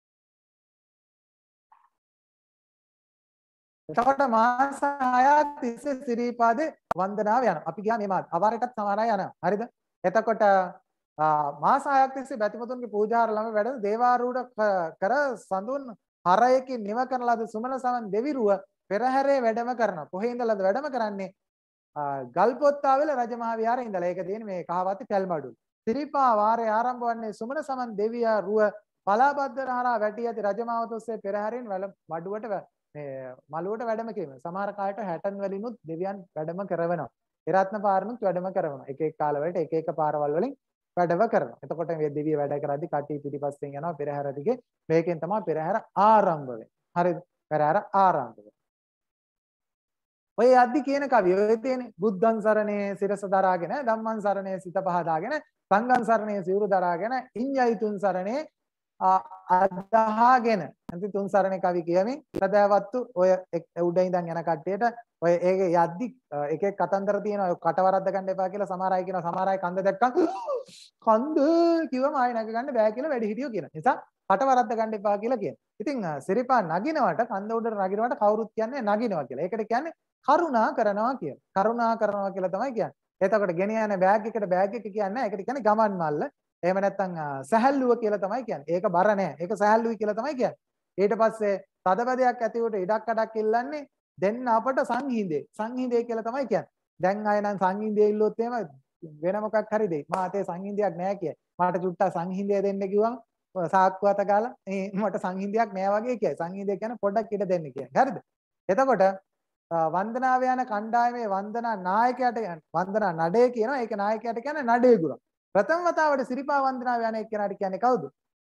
එතකොට මාස 6ක් තිස්සේ සිරිපාදේ වන්දනාව යනවා. අපි ගියා මේ මාස. අවාරයටත් සමහර අය යනවා. හරිද? එතකොට මාස 6ක් තිස්සේ බැතිමතුන්ගේ පූජාර ළම වැඩ දේවාරූඪ කර සඳුන් හරයකින් නිව කරන ලද සුමන සමන් දෙවිරුව පෙරහැරේ වැඩම කරනවා. කොහේ ඉඳලාද වැඩම කරන්නේ? ගල්පොත්තාවල රජමහා විහාරේ ඉඳලා. ඒක තියෙන්නේ මේ කහවත්ති පැල්මඩුල්. සිරිපා වාරය ආරම්භ වන්නේ සුමන සමන් දෙවියා රුව පලාබද්දර හරහා වැටි ඇති රජමාවත ඔස්සේ පෙරහැරෙන් මඩුවට මේ මළුවට වැඩම කිරීම. සමහර කාලයට හැටන් වලිනුත් දෙවියන් වැඩම කරනවා. එරත්න පාරනුත් වැඩම කරනවා. එක එක කාලවලට එක එක පාරවල් වලින් වැඩම කරනවා. එතකොට මේ දෙවිය වැඩ කරද්දී කටි පිටිපස්සෙන් යනවා පෙරහැර දිගේ. මේකෙන් තමයි පෙරහැර ආරම්භ වෙන්නේ. හරිද? පෙරහැර ආරම්භ වෙන්නේ. ඔය යද්දි කියන කවිය ඔය තියෙන්නේ බුද්ධං සරණේ සිරස දරාගෙන ධම්මං සරණේ සිත පහදාගෙන සංඝං සරණේ සිවුරු දරාගෙන ඉඤ්ඤයි තුන් සරණේ අදහාගෙන අන්ති තුන් සරණේ කවි කියමින් සදාවත්තු ඔය උඩ ඉඳන් යන කට්ටියට ඔය ඒක යද්දි එක එක කතන්දර තියෙනවා ඔය කටවරද්ද ගන්න එපා කියලා සමහර අය කියනවා සමහර අය කන්ද දැක්කම කන්ද කිව්වම ආයෙ නැග ගන්න බෑ කියලා වැඩි හිටියෝ කියනවා. නිසා කටවරද්ද ගන්න එපා කියලා කියනවා. ඉතින් සිරිපා නගිනවට කන්ද උඩට නගිනවට කවුරුත් කියන්නේ නගිනවා කියලා. ඒකට කියන්නේ කරුණා කරනවා කියලා. කරුණා කරනවා කියලා තමයි කියන්නේ. එතකොට ගෙන යන බෑග් එකට බෑග් එක කියන්නේ ඒකට කියන්නේ ගමන් මල්ල. එහෙම නැත්නම් සැහැල්ලුව කියලා තමයි කියන්නේ. ඒක බර නෑ. ඒක සැහැල්ලුයි කියලා තමයි කියන්නේ. ඊට පස්සේ තදබදයක් ඇති උට ඉඩක් අඩක් ඉල්ලන්නේ දෙන්න අපට සංහිඳේ. සංහිඳේ කියලා තමයි කියන්නේ. දැන් අය නම් සංහිඳේ ඉල්ලුවොත් එහෙම වෙන මොකක් හරි දෙයි. මාතේ සංහිඳයක් නෑ කිය. මට චුට්ටක් සංහිඳය දෙන්න කිව්වම සාක්කුව අත ගාලා මට සංහිඳයක් නෑ වගේ කියයි. සංහිඳය කියන්නේ පොඩ්ඩක් ඉඩ දෙන්න කියන්නේ. හරිද? එතකොට වන්දනාව යන කණ්ඩායමේ වන්දනා නායකයාට වන්දනා නඩේ කියනවා. ඒක නායකයාට කියන්නේ නඩේ ගුරු. ප්‍රථම වතාවට සිරිපා වන්දනාව යන එක්කෙනාට කියන්නේ කවුද?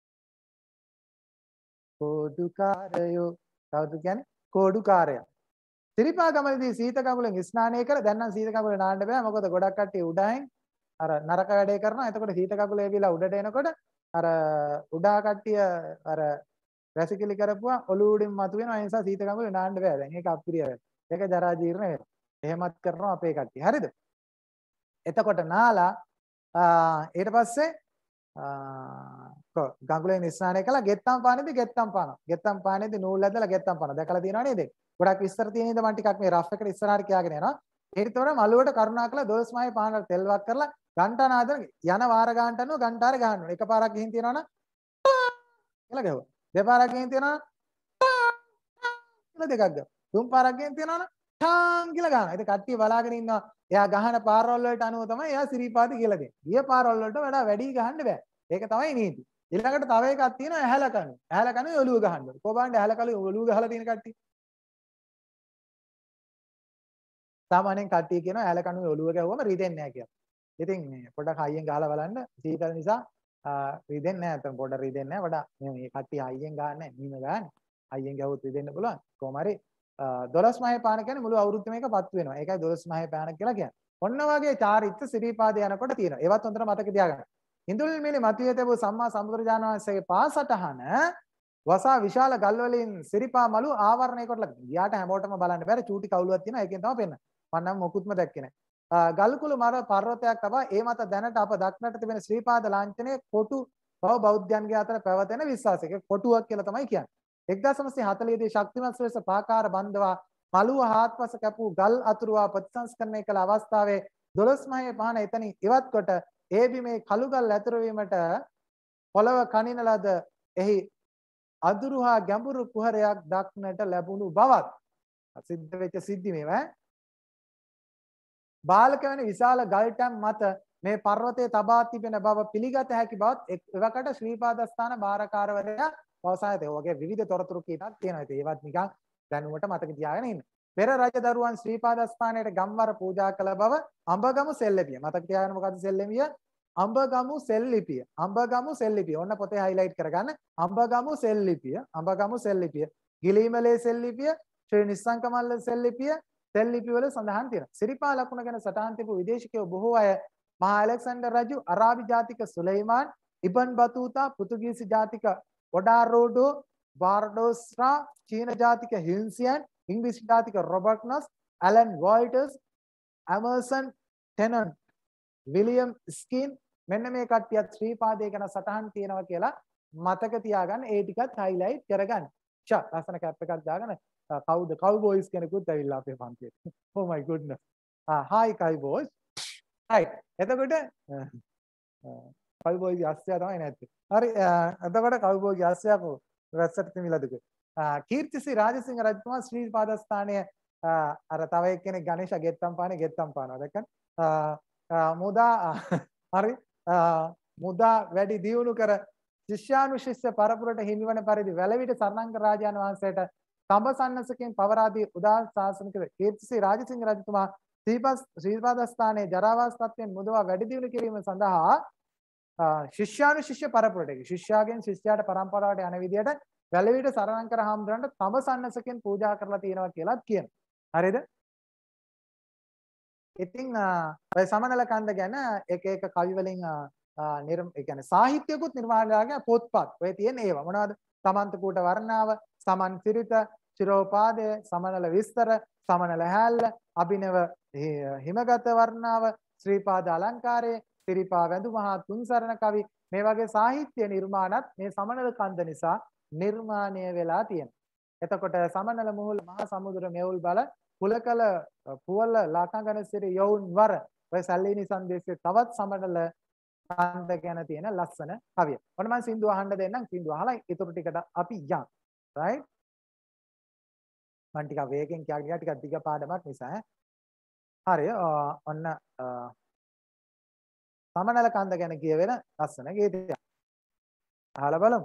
කෝඩුකාරයෝ. කවුද කියන්නේ? කෝඩුකාරයා. සිරිපා ගමනේදී සීත කකුලෙන් ස්නානය කර දැන් නම් සීත කකුලේ නාන්න බෑ. මොකද ගොඩක් කට්ටිය උඩහින් අර නරක වැඩේ කරනවා. එතකොට සීත කකුලේ විලා උඩට එනකොට අර උඩා කට්ටිය අර වැසිකිලි කරපුවා ඔලුව උඩින් මතුවෙනවා. ඒ නිසා සීත කකුලේ නාන්න බෑ. දැන් ඒක අප්‍රිය වැඩ. ඒක ජරා ජීර්ණ වෙනවා. එහෙමත් කරනවා අපේ කට්ටිය. හරිද? එතකොට නාලා ඊට පස්සේ ගඟුලෙන් ස්නානය කළා ගෙත්තම් පානේදී ගෙත්තම් පානවා. ගෙත්තම් පානේදී නූල් ඇදලා ගෙත්තම් පානවා. දැකලා තියෙනව නේද? ගොඩක් විස්තර තියෙන ඉඳ මම ටිකක් මේ රෆ් එකට ඉස්සරහට කියාගෙන යනවා. ඊටතොර මළුවට කරුණා කළා 12 මහේ පානට තෙල්වක් කරලා ගන්ටා නාදන යන වාර ගන්නට අනුව ගන්ටාර ගහන්න ඕනේ. එකපාරක් ගිහින් තියනවනම් කියලා ගහුවා. දෙපාරක් ගිහින් තියනවනම් කියලා දෙකක් ගහුවා. තුන් පාරක් ගිහින් තියනවනම් ටාන් කියලා ගහනවා. ඉතින් කට්ටිය බලාගෙන ඉන්නවා. එයා ගහන පාරවල් වලට අනුව තමයි එයා සිරිපාද කියලා දෙන්නේ. ගිය පාරවල් වලට වඩා වැඩි ගහන්න බෑ. ඒක තමයි නීති. ඊළඟට තව එකක් තියෙනවා ඇහැල කණු. ඇහැල කණු ඔලුව ගහන්න ඕනේ. කොබාණ්ඩ ඇහැල කණු ඔලුව ගහලා තියෙන කට්ටිය. සාමාන්‍යයෙන් කට්ටිය කියනවා ඇහැල කණු ඔලුව ගැවුවම රිදෙන්නේ නැහැ කියලා. ඉතින් මේ පොඩක් හයියෙන් ගහලා බලන්න සීතල නිසා රිදෙන්නේ නැහැ. නැත්නම් පොඩ රිදෙන්නේ නැහැ. වඩා මේ කට්ටිය හයියෙන් ගහන්නේ නැහැ. නිම ගහන්නේ. හයියෙන් ගැවුවොත් රිදෙන්න පුළුවන්. කොහොම හරි 12 මහේ පාන කියන්නේ මුළු අවුරුද්දම එකපත් වෙනවා. ඒකයි 12 මහේ පාන කියලා කියන්නේ. ඔන්න වගේ චාරිත්‍ර සිරිපාද යනකොට තියෙනවා. ඒවත් හොඳට මතක තියාගන්න. ඉන්දුල් මිලි මතුවේ තිබූ සම්මා සම්බුදුරජාණන් වහන්සේගේ පාසටහන වසා විශාල ගල් වලින් සිරිපා මලු ආවරණය කරලා ගියාට හැමෝටම බලන්න බැරි චූටි කවුලුවක් තියෙනවා. ඒකෙන් තමයි පෙන්නන්නේ. මම නම් මොකුත්ම දැක්කේ නැහැ. ගල්කුළු මර පර්වතයක් තබා ඒ මත දැනට අප දක්නට තිබෙන ශ්‍රීපාද ලාංඡනයේ කොටු බව බෞද්ධයන්ගේ අතර පැවතෙන විශ්වාසයක කොටුවක් කියලා තමයි කියන්නේ. 1940 දී ශක්තිමත් ලෙස පාකාර බන්ධවා මළුව හාත්පස කැපූ ගල් අතුරුවා ප්‍රතිසංස්කරණය කළ අවස්ථාවේ 12 මහේ පහන එතනින් ඉවත් කොට ඒ බිමේ කළු ගල් ඇතුරු වීමට පොළව කනින ලද එහි අදුරු හා ගැඹුරු කුහරයක් දක්නට ලැබුණු බවත් සිද්ධ වෙච්ච සිද්ධි මේවා. බාලක වෙන විශාල ගල්ටම් මත මේ පර්වතයේ තබා තිබෙන බව පිළිගත හැකි බවත් එවකට ශ්‍රීපාදස්ථාන බාරකාරවරයා පවසායත. ඒ වගේ විවිධ තොරතුරු කීපයක් තියෙනවා. ඒවත් නිකන් දැනුමට මතක තියාගෙන ඉන්න. පෙර රජදරුවන් ශ්‍රීපාදස්ථානයේ ගම්වර පූජා කළ බව අඹගමු සෙල්ලිපිය. මතක තියාගන්න මොකද්ද සෙල්ලිපිය? අඹගමු සෙල්ලිපිය. අඹගමු සෙල්ලිපිය. ඔන්න පොතේ highlight කරගන්න. අඹගමු සෙල්ලිපිය. අඹගමු සෙල්ලිපිය. ගිලීමලේ සෙල්ලිපිය, ශ්‍රී නිස්සංකමල්ල සෙල්ලිපිය, සෙල්ලිපි වල සඳහන් තියෙනවා. සිරිපා ලකුණ ගැන සටහන් තිබූ විදේශිකයෝ බොහෝ අය මහා ඇලෙක්සැන්ඩර් රජු, අරාබි ජාතික සුලයිමාන්, ඉබන් බතූතා, පෘතුගීසි ජාතික ඔඩාරෝඩෝ, බාර්ඩෝස්රා, චීන ජාතික හින්සියන්, ඉංග්‍රීසි ජාතික Robert Knox, Alan Walters, Emerson Tennent, William Skeen මෙන්න මේ කට්ටියත් ශ්‍රීපාදයේ ගැන සටහන් තියෙනවා කියලා මතක තියාගන්න ඒ ටිකත් highlight කරගන්න. ෂා ලස්සන කැප් එකක් දාගෙන කවුද කව්බොයිස් කෙනෙකුත් ඇවිල්ලා අපේ පන්තියට. Oh my goodness. hi කව්බොයිස්. right. එතකොට කව්බොයිස් අස්සයා තමයි නැත්තේ. හරි එතකොට කව්බොයිස් අස්සයා කො රැස්සට තිමිලාදක. කීර්තිසි රාජසිංහ රජතුමා ශ්‍රී පාදස්ථානයේ අර තව එක්කෙනෙක් ගණේෂ ගෙත්තම් පානවා දැක්කන්. මුදා හරි මුදා වැඩි දියුණු කර ශිෂ්‍යානුශිෂ්‍ය පරපුරට හිමිවන පරිදි වැලවිට සරණංග රාජාන් වහන්සේට සම්බසන්නසකින් පවරාදී උදාන ශාසනික කීර්තිසි රාජසිංහ රජතුමා ශ්‍රීපාදස්ථානයේ ජරාවාස තත්ත්වයෙන් මුදවා වැඩි දියුණු කිරීම සඳහා ශිෂ්‍යානුශිෂ්‍ය පරපුරට ශිෂ්‍යයාගෙන් ශිෂ්‍යයාට පරම්පරාවට යන විදියට වැලවිට සරණංකර හාමුදුරන්ට සම්බසන්නසකින් පූජා කරලා තියෙනවා කියලාත් කියනවා. හරිද? ඉතින් ඔය සමනල කන්ද ගැන එක එක කවි වලින් ඒ කියන්නේ සාහිත්‍යකුත් නිර්මාණය කරගෙන පොත්පත් ඔය තියෙන ඒවා මොනවද? සමන්ත කූට වර්ණාව, සමන් සිරිත, චිරෝපාදය, සමනල විස්තර, සමනල හැල්ල, අභිනව හිමගත වර්ණාව, ශ්‍රීපාද අලංකාරය, සිරිපා වැඳු මහා තුන්සරණ කවි මේ වගේ සාහිත්‍ය නිර්මාණත් මේ සමනල කන්ද නිසා නිර්මාණය වෙලා තියෙනවා. එතකොට සමනල මුහුල මහා සමුද්‍ර මෙවුල් බල කුලකල පුවල ලාකංගන සිරි යවුන් වර ඔය සැල්ලීනි සංදේශයේ තවත් සමනල කන්ද ගැන තියෙන ලස්සන කවිය. ඔන්න මම සින්දු අහන්න දෙන්නම්. සින්දු අහලා ඊටු ටිකට අපි යන්. right? මම ටිකක් වේගෙන් කියනවා ටිකක් දිග පාඩමක් නිසා. හරි. ඔන්න සමනල කන්ද ගැන කියවෙන ලස්සන ගීතයක්. අහලා බලමු.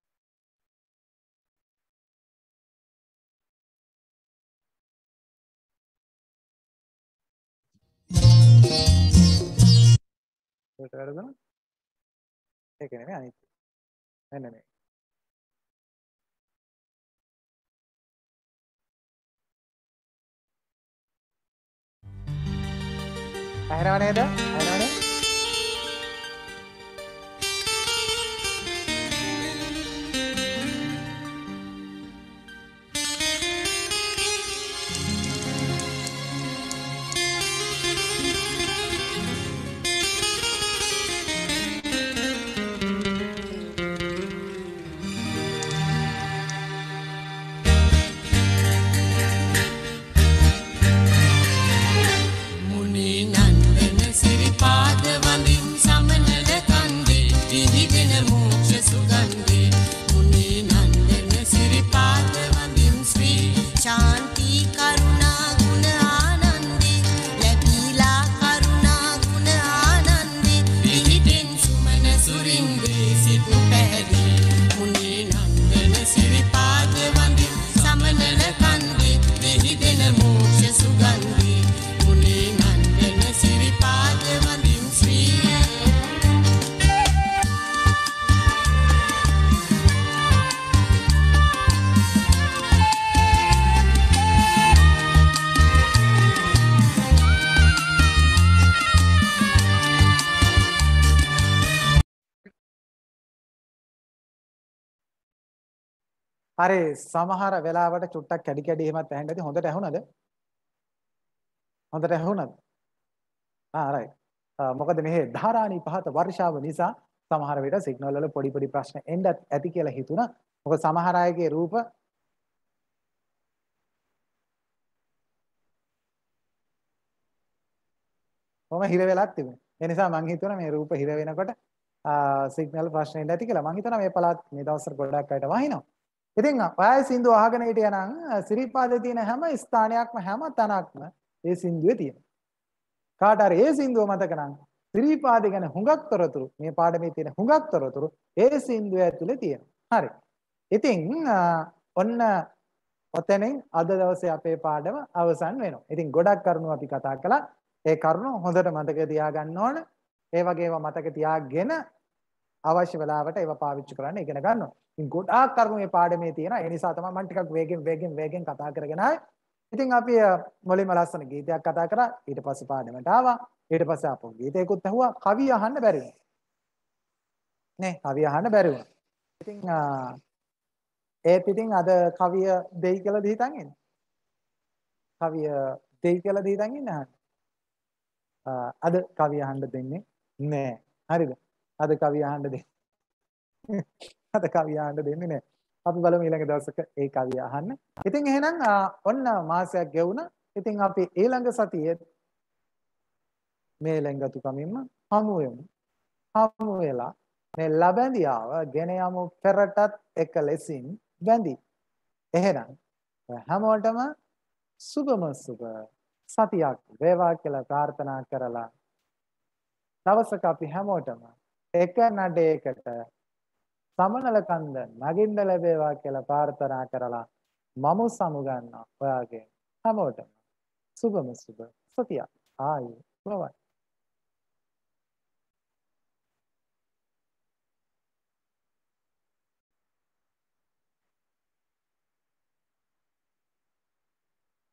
ඒක වැරදුනා. ඒක නෙමෙයි අනිත්. මෙන්න මේ. ඇහෙනව නේද? ඇහෙනවනේ? හරි සමහර වෙලාවට චුට්ටක් කැඩි කැඩි එහෙමත් ඇහෙන්න ඇති. හොඳට ඇහුණද? හොඳට ඇහුණද? right. මොකද මෙහි ධාරානි පහත වර්ෂාව නිසා සමහර විට සිග්නල් වල පොඩි පොඩි ප්‍රශ්න එන්න ඇති කියලා හිතුණා. මොකද සමහර අයගේ රූප කොහොම හිර වෙලක් තිබුණා. ඒ නිසා මම හිතුණා මේ රූප හිර වෙනකොට සිග්නල් ප්‍රශ්න එන්න ඇති කියලා. මම හිතනවා මේ පළාත් මේ දවස්වල ගොඩක් අයට වහිනවා. ඉතින් ඔය සින්දු අහගෙන හිටියා නම් සිරිපාදේ තියෙන හැම ස්ථානයක්ම හැම තැනක්ම ඒ සින්දුවේ තියෙනවා. කාට හරි ඒ සින්දුව මතක නම් සිරිපාදේ ගැන හුඟක් තොරතුරු මේ පාඩමේ තියෙන හුඟක් තොරතුරු ඒ සින්දුව ඇතුලේ තියෙනවා. හරි. ඉතින් ඔන්න ඔතනින් අද දවසේ අපේ පාඩම අවසන් වෙනවා. ඉතින් ගොඩක් කරුණු අපි කතා කළා. ඒ කරුණු හොඳට මතක තියාගන්න ඕන. ඒ වගේම මතක තියාගෙන අවශ්‍ය වෙලාවට ඒවා පාවිච්චි කරන්න ඉගෙන ගන්න ඕන. ඉතින් ගොඩාක් කරුණු මේ පාඩමේ තියෙනවා. ඒ නිසා තමයි මම ටිකක් වේගෙන් කතා කරගෙන ආවේ. ඉතින් අපි මුලින්ම ලස්සන ගීතයක් කතා කරා. ඊට පස්සේ පාඩමට ආවා. ඊට පස්සේ ආපහු ගීතයකුත් ඇහුවා. කවිය අහන්න බැරි වුණා. නේ කවිය අහන්න බැරි වුණා. ඉතින් ඒත් ඉතින් අද කවිය දෙයි කියලා හිතන් ඉන්නේ. කවිය දෙයි කියලා හිතන් ඉන්නේ අහන්න. අද කවිය අහන්න දෙන්නේ නෑ. හරිද? අද කවිය අහන්න දෙන්නේ. අද කවිය අහන්න දෙන්නේ නැහැ. අපි බලමු ඊළඟ දවසක ඒ කවිය අහන්න. ඉතින් එහෙනම් ඔන්න මාසයක් ගෙවුණා. ඉතින් අපි ඊළඟ සතියේ මේ ලෙන්ගතුකමින්ම හමු වෙමු. හමු වෙලා මේ ලබැඳියාව ගෙන යමු පෙරටත් එක ලෙසින් බැඳි. එහෙනම් හැමෝටම සුබම සුබ සතියක් වේවා කියලා ප්‍රාර්ථනා කරලා දවසක අපි හැමෝටම එක නඩේකට සමනල කන්ද නගින්න ලැබේවා කියලා ප්‍රාර්ථනා කරලා මම සමුගන්නවා ඔයාගේ හැමෝටම සුබම සුබ සතියක් ආයි බවයි